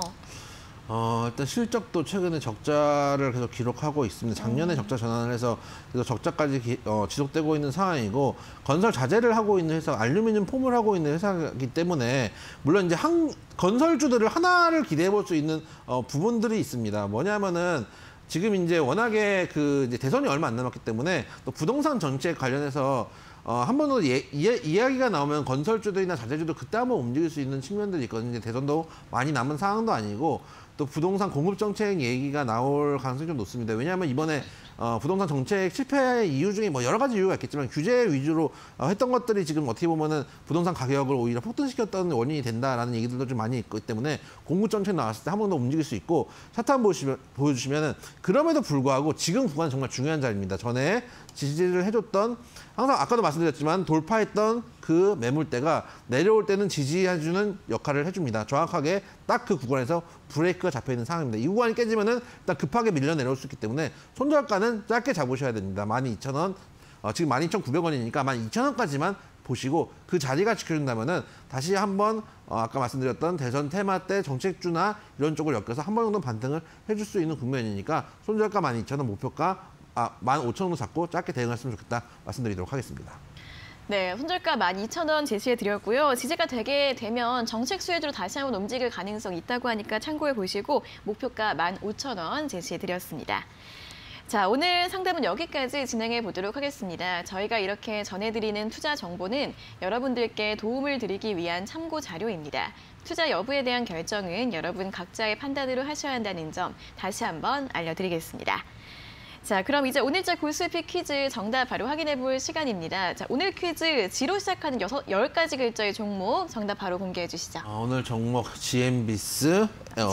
일단 실적도 최근에 적자를 계속 기록하고 있습니다. 작년에 적자 전환을 해서 계속 적자까지 지속되고 있는 상황이고 건설 자재를 하고 있는 회사, 알루미늄 폼을 하고 있는 회사이기 때문에 물론 이제 건설주들을 하나를 기대해 볼 수 있는 부분들이 있습니다. 뭐냐면은 지금 이제 워낙에 이제 대선이 얼마 안 남았기 때문에 또 부동산 정책 관련해서 한 번 더 이야기가 나오면 건설주들이나 자재주도 그때 한번 움직일 수 있는 측면들이 있거든요. 대선도 많이 남은 상황도 아니고 또 부동산 공급 정책 얘기가 나올 가능성이 좀 높습니다. 왜냐하면 이번에 부동산 정책 실패의 이유 중에 뭐 여러 가지 이유가 있겠지만 규제 위주로 했던 것들이 지금 어떻게 보면은 부동산 가격을 오히려 폭등시켰던 원인이 된다라는 얘기들도 좀 많이 있기 때문에 공급 정책 나왔을 때 한 번 더 움직일 수 있고 차트 한번 보여주시면은 그럼에도 불구하고 지금 구간 정말 중요한 자리입니다. 전에 지지를 해줬던 항상 아까도 말씀드렸지만 돌파했던 그 매물대가 내려올 때는 지지해주는 역할을 해줍니다. 정확하게 딱 그 구간에서 브레이크가 잡혀있는 상황입니다. 이 구간이 깨지면은 일단 급하게 밀려 내려올 수 있기 때문에 손절가는 짧게 잡으셔야 됩니다. 12,000원, 지금 12,900원이니까 12,000원까지만 보시고 그 자리가 지켜준다면은 다시 한번 아까 말씀드렸던 대선 테마 때 정책주나 이런 쪽을 엮여서 한 번 정도 반등을 해줄 수 있는 국면이니까 손절가 12,000원 목표가 15,000원으로 잡고 짧게 대응했으면 좋겠다 말씀드리도록 하겠습니다. 네, 손절가 12,000원 제시해 드렸고요. 지지가 되게 되면 정책 수혜주로 다시 한번 움직일 가능성이 있다고 하니까 참고해 보시고 목표가 15,000원 제시해 드렸습니다. 자, 오늘 상담은 여기까지 진행해 보도록 하겠습니다. 저희가 이렇게 전해드리는 투자 정보는 여러분들께 도움을 드리기 위한 참고 자료입니다. 투자 여부에 대한 결정은 여러분 각자의 판단으로 하셔야 한다는 점 다시 한번 알려드리겠습니다. 자, 그럼 이제 오늘자 골수피 퀴즈 정답 바로 확인해 볼 시간입니다. 자, 오늘 퀴즈 G로 시작하는 10가지 글자의 종목 정답 바로 공개해 주시죠. 오늘 종목 GMBS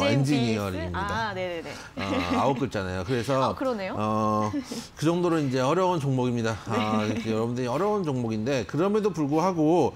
엔지니어링입니다. 네네네. 9글자네요. 그래서 그러네요. 그 정도로 이제 어려운 종목입니다. 여러분들이 어려운 종목인데 그럼에도 불구하고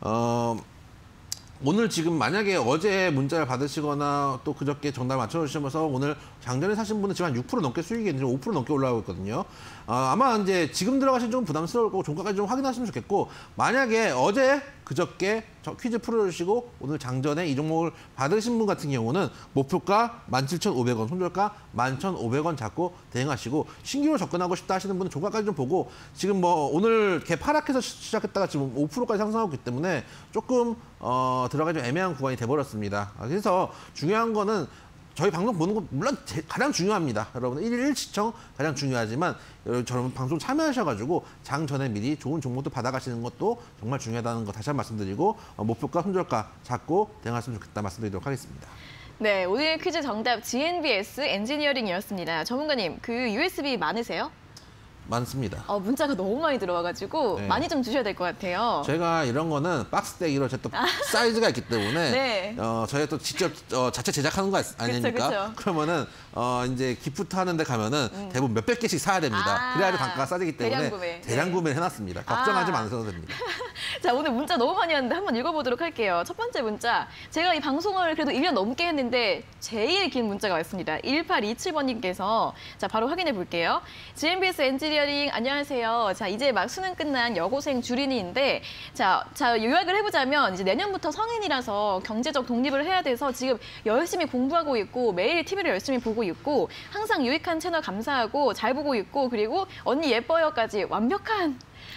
오늘 지금 만약에 어제 문자를 받으시거나 또 그저께 정답 맞춰주시면서 오늘 장전에 사신 분은 지금 한 6% 넘게 수익이 있는데 5% 넘게 올라가고 있거든요. 아마 이제 지금 들어가시면 좀 부담스러울 거고 종가까지 좀 확인하시면 좋겠고 만약에 어제 그저께 퀴즈 풀어주시고 오늘 장전에 이 종목을 받으신 분 같은 경우는 목표가 17,500원, 손절가 11,500원 잡고 대응하시고 신규로 접근하고 싶다 하시는 분은 종가까지 좀 보고 지금 뭐 오늘 개 하락해서 시작했다가 지금 5%까지 상승하고 있기 때문에 조금 들어가기 좀 애매한 구간이 돼버렸습니다. 그래서 중요한 거는 저희 방송 보는 거 물론 가장 중요합니다. 여러분 1일 1시청 가장 중요하지만 저런 방송 참여하셔가지고 장 전에 미리 좋은 정보도 받아가시는 것도 정말 중요하다는 거 다시 한번 말씀드리고 목표가, 손절가 잡고 대응하시면 좋겠다 말씀드리도록 하겠습니다. 네, 오늘 퀴즈 정답 GNBS 엔지니어링이었습니다. 전문가님, 그 USB 많으세요? 많습니다. 문자가 너무 많이 들어와가지고 네. 많이 좀 주셔야 될 것 같아요. 제가 이런 거는 박스떼기로 제가 또 사이즈가 있기 때문에 네. 저희가 또 직접 자체 제작하는 거 아닙니까? 그쵸. 그러면은 이제 기프트 하는데 가면은 대부분 몇백 개씩 사야 됩니다. 그래야지 단가가 싸지기 때문에 대량 구매를 해놨습니다. 걱정하지 마셔도 됩니다. 자, 오늘 문자 너무 많이 왔는데 한번 읽어보도록 할게요. 첫 번째 문자. 제가 이 방송을 그래도 1년 넘게 했는데 제일 긴 문자가 왔습니다. 1827번님께서 자, 바로 확인해 볼게요. GMBS 엔지니어링 안녕하세요. 자, 이제 막 수능 끝난 여고생 주린이인데 자, 요약을 해보자면 이제 내년부터 성인이라서 경제적 독립을 해야 돼서 지금 열심히 공부하고 있고 매일 TV를 열심히 보고 있고 항상 유익한 채널 감사하고 잘 보고 있고 그리고 언니 예뻐요까지 완벽한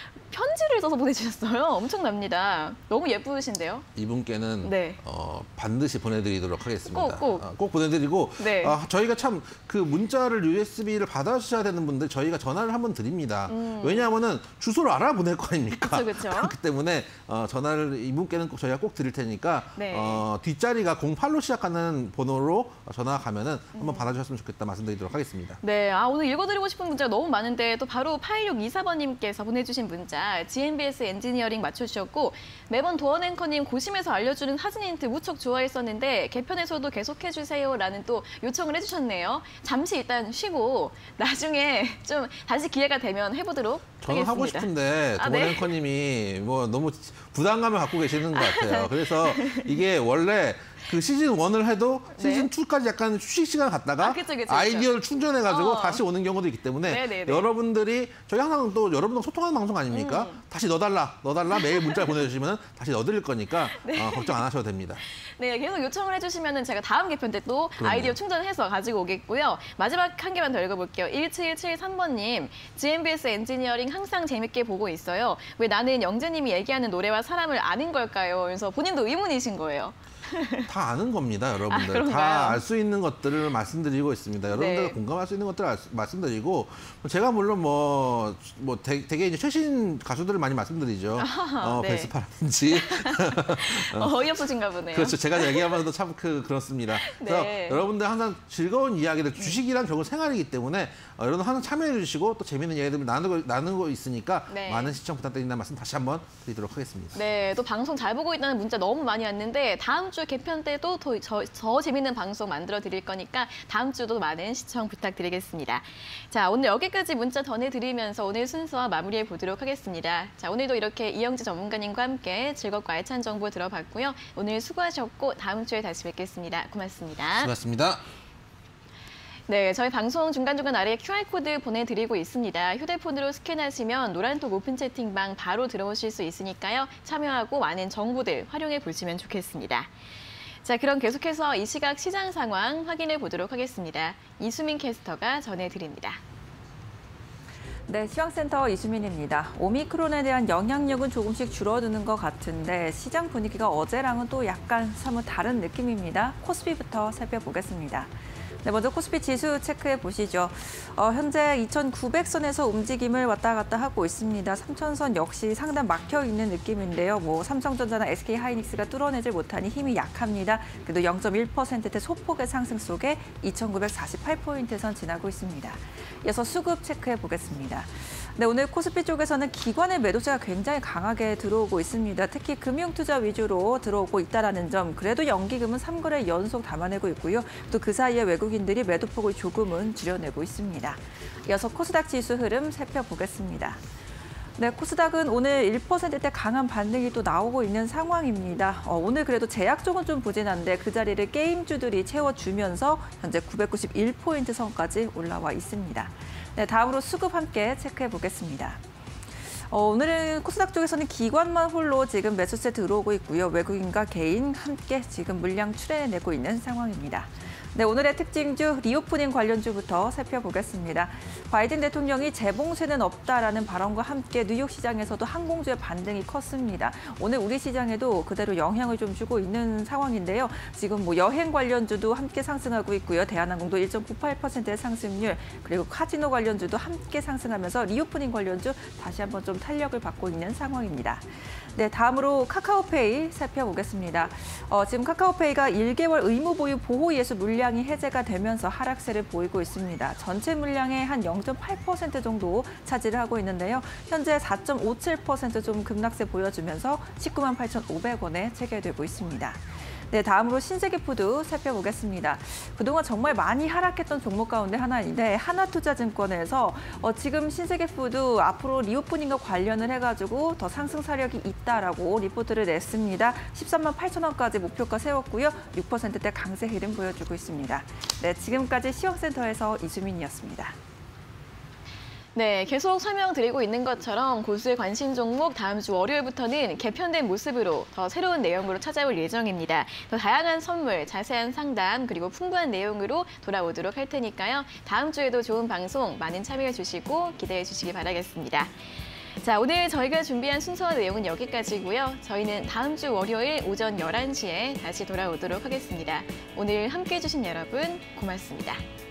편지를 써서 보내주셨어요. 엄청납니다. 너무 예쁘신데요? 이분께는 네. 반드시 보내드리도록 하겠습니다. 꼭 보내드리고 네. 저희가 참 그 문자를 USB를 받아주셔야 되는 분들 저희가 전화를 한번 드립니다. 왜냐하면은 주소를 알아보낼 거 아닙니까? 그쵸. 그렇기 때문에 전화를 이분께는 저희가 꼭 드릴 테니까 네. 뒷자리가 08로 시작하는 번호로 전화 가면은 한번 받아주셨으면 좋겠다 말씀드리도록 하겠습니다. 네, 오늘 읽어드리고 싶은 문자가 너무 많은데 또 바로 8624번님께서 보내주신 문자 GMBS 엔지니어링 맞춰주셨고 매번 도원 앵커님 고심해서 알려주는 사진 힌트 무척 좋아했었는데 개편에서도 계속해주세요 라는 또 요청을 해주셨네요. 잠시 일단 쉬고 나중에 좀 다시 기회가 되면 해보도록 저는 하겠습니다. 하고 싶은데 도원 네. 앵커님이 뭐 너무 부담감을 갖고 계시는 것 같아요. 그래서 이게 원래 그 시즌 1을 해도 시즌 2까지 약간 휴식 시간 갔다가 그쵸. 아이디어를 충전해가지고 다시 오는 경우도 있기 때문에 네네네. 여러분들이 저희 항상 또 여러분과 소통하는 방송 아닙니까? 다시 넣어달라 매일 문자 보내주시면 다시 넣어드릴 거니까 걱정 안 하셔도 됩니다. 네, 계속 요청을 해주시면 제가 다음 개편 때 또 아이디어 충전해서 가지고 오겠고요. 마지막 한 개만 더 읽어볼게요. 1773번님, GMBS 엔지니어링 항상 재밌게 보고 있어요. 왜 나는 영재님이 얘기하는 노래와 사람을 아는 걸까요? 그래서 본인도 의문이신 거예요. 다 아는 겁니다, 여러분들. 그런가요? 다 알 수 있는 것들을 말씀드리고 있습니다. 여러분들 네. 공감할 수 있는 것들을 말씀드리고 제가 물론 되게 이제 최신 가수들을 많이 말씀드리죠. 네. 베스파라든지. 어이없으신가 보네요. 그렇죠. 제가 얘기하면서도 참 그렇습니다. 그래서 네. 여러분들 항상 즐거운 이야기들, 주식이란 결국 생활이기 때문에 여러분 항상 참여해 주시고 또 재미있는 이야기들 나누고 있으니까 네. 많은 시청 부탁드린다는 말씀 다시 한번 드리도록 하겠습니다. 네, 또 방송 잘 보고 있다는 문자 너무 많이 왔는데 다음 주 개편 때도 더 재밌는 방송 만들어 드릴 거니까 다음 주도 많은 시청 부탁드리겠습니다. 자, 오늘 여기까지 문자 전해드리면서 오늘 순서와 마무리해 보도록 하겠습니다. 자, 오늘도 이렇게 이영지 전문가님과 함께 즐겁고 알찬 정보 들어봤고요. 오늘 수고하셨고 다음 주에 다시 뵙겠습니다. 고맙습니다. 수고하셨습니다. 네, 저희 방송 중간중간 아래에 QR코드 보내드리고 있습니다. 휴대폰으로 스캔하시면 노란톡 오픈 채팅방 바로 들어오실 수 있으니까요. 참여하고 많은 정보들 활용해 보시면 좋겠습니다. 자, 그럼 계속해서 이 시각 시장 상황 확인해 보도록 하겠습니다. 이수민 캐스터가 전해드립니다. 네, 시황센터 이수민입니다. 오미크론에 대한 영향력은 조금씩 줄어드는 것 같은데 시장 분위기가 어제랑은 또 약간 사뭇 다른 느낌입니다. 코스피부터 살펴보겠습니다. 네, 먼저 코스피 지수 체크해 보시죠. 현재 2,900선에서 움직임을 왔다 갔다 하고 있습니다. 3,000선 역시 상당 막혀 있는 느낌인데요. 삼성전자나 SK하이닉스가 뚫어내질 못하니 힘이 약합니다. 그래도 0.1%대 소폭의 상승 속에 2,948포인트 선 지나고 있습니다. 이어서 수급 체크해 보겠습니다. 네, 오늘 코스피 쪽에서는 기관의 매도세가 굉장히 강하게 들어오고 있습니다. 특히 금융투자 위주로 들어오고 있다는 점, 그래도 연기금은 3거래 연속 담아내고 있고요. 또 그 사이에 외국인들이 매도폭을 조금은 줄여내고 있습니다. 이어서 코스닥 지수 흐름 살펴보겠습니다. 네, 코스닥은 오늘 1%대 강한 반등이 또 나오고 있는 상황입니다. 오늘 그래도 제약 쪽은 좀 부진한데 그 자리를 게임주들이 채워주면서 현재 991포인트 선까지 올라와 있습니다. 네, 다음으로 수급 함께 체크해 보겠습니다. 오늘은 코스닥 쪽에서는 기관만 홀로 지금 매수세 들어오고 있고요. 외국인과 개인 함께 지금 물량 출해내고 있는 상황입니다. 네, 오늘의 특징주 리오프닝 관련주부터 살펴보겠습니다. 바이든 대통령이 재봉쇄는 없다라는 발언과 함께 뉴욕 시장에서도 항공주의 반등이 컸습니다. 오늘 우리 시장에도 그대로 영향을 좀 주고 있는 상황인데요. 지금 여행 관련주도 함께 상승하고 있고요. 대한항공도 1.98%의 상승률, 그리고 카지노 관련주도 함께 상승하면서 리오프닝 관련주 다시 한번 좀 탄력을 받고 있는 상황입니다. 네, 다음으로 카카오페이 살펴보겠습니다. 지금 카카오페이가 1개월 의무 보유 보호 예수 물량이 해제가 되면서 하락세를 보이고 있습니다. 전체 물량의 한 0.8% 정도 차지를 하고 있는데요. 현재 4.57% 좀 급락세 보여주면서 19만 8,500원에 체결되고 있습니다. 네, 다음으로 신세계푸드 살펴보겠습니다. 그동안 정말 많이 하락했던 종목 가운데 하나인데 하나투자증권에서 지금 신세계푸드 앞으로 리오프닝과 관련을 해가지고 더 상승 사력이 있다라고 리포트를 냈습니다. 13만 8천원까지 목표가 세웠고요. 6%대 강세 흐름 보여주고 있습니다. 네, 지금까지 시황센터에서 이수민이었습니다. 네, 계속 설명드리고 있는 것처럼 고수의 관심 종목 다음 주 월요일부터는 개편된 모습으로 더 새로운 내용으로 찾아올 예정입니다. 더 다양한 선물, 자세한 상담, 그리고 풍부한 내용으로 돌아오도록 할 테니까요. 다음 주에도 좋은 방송 많은 참여해 주시고 기대해 주시기 바라겠습니다. 자, 오늘 저희가 준비한 순서와 내용은 여기까지고요. 저희는 다음 주 월요일 오전 11시에 다시 돌아오도록 하겠습니다. 오늘 함께해 주신 여러분 고맙습니다.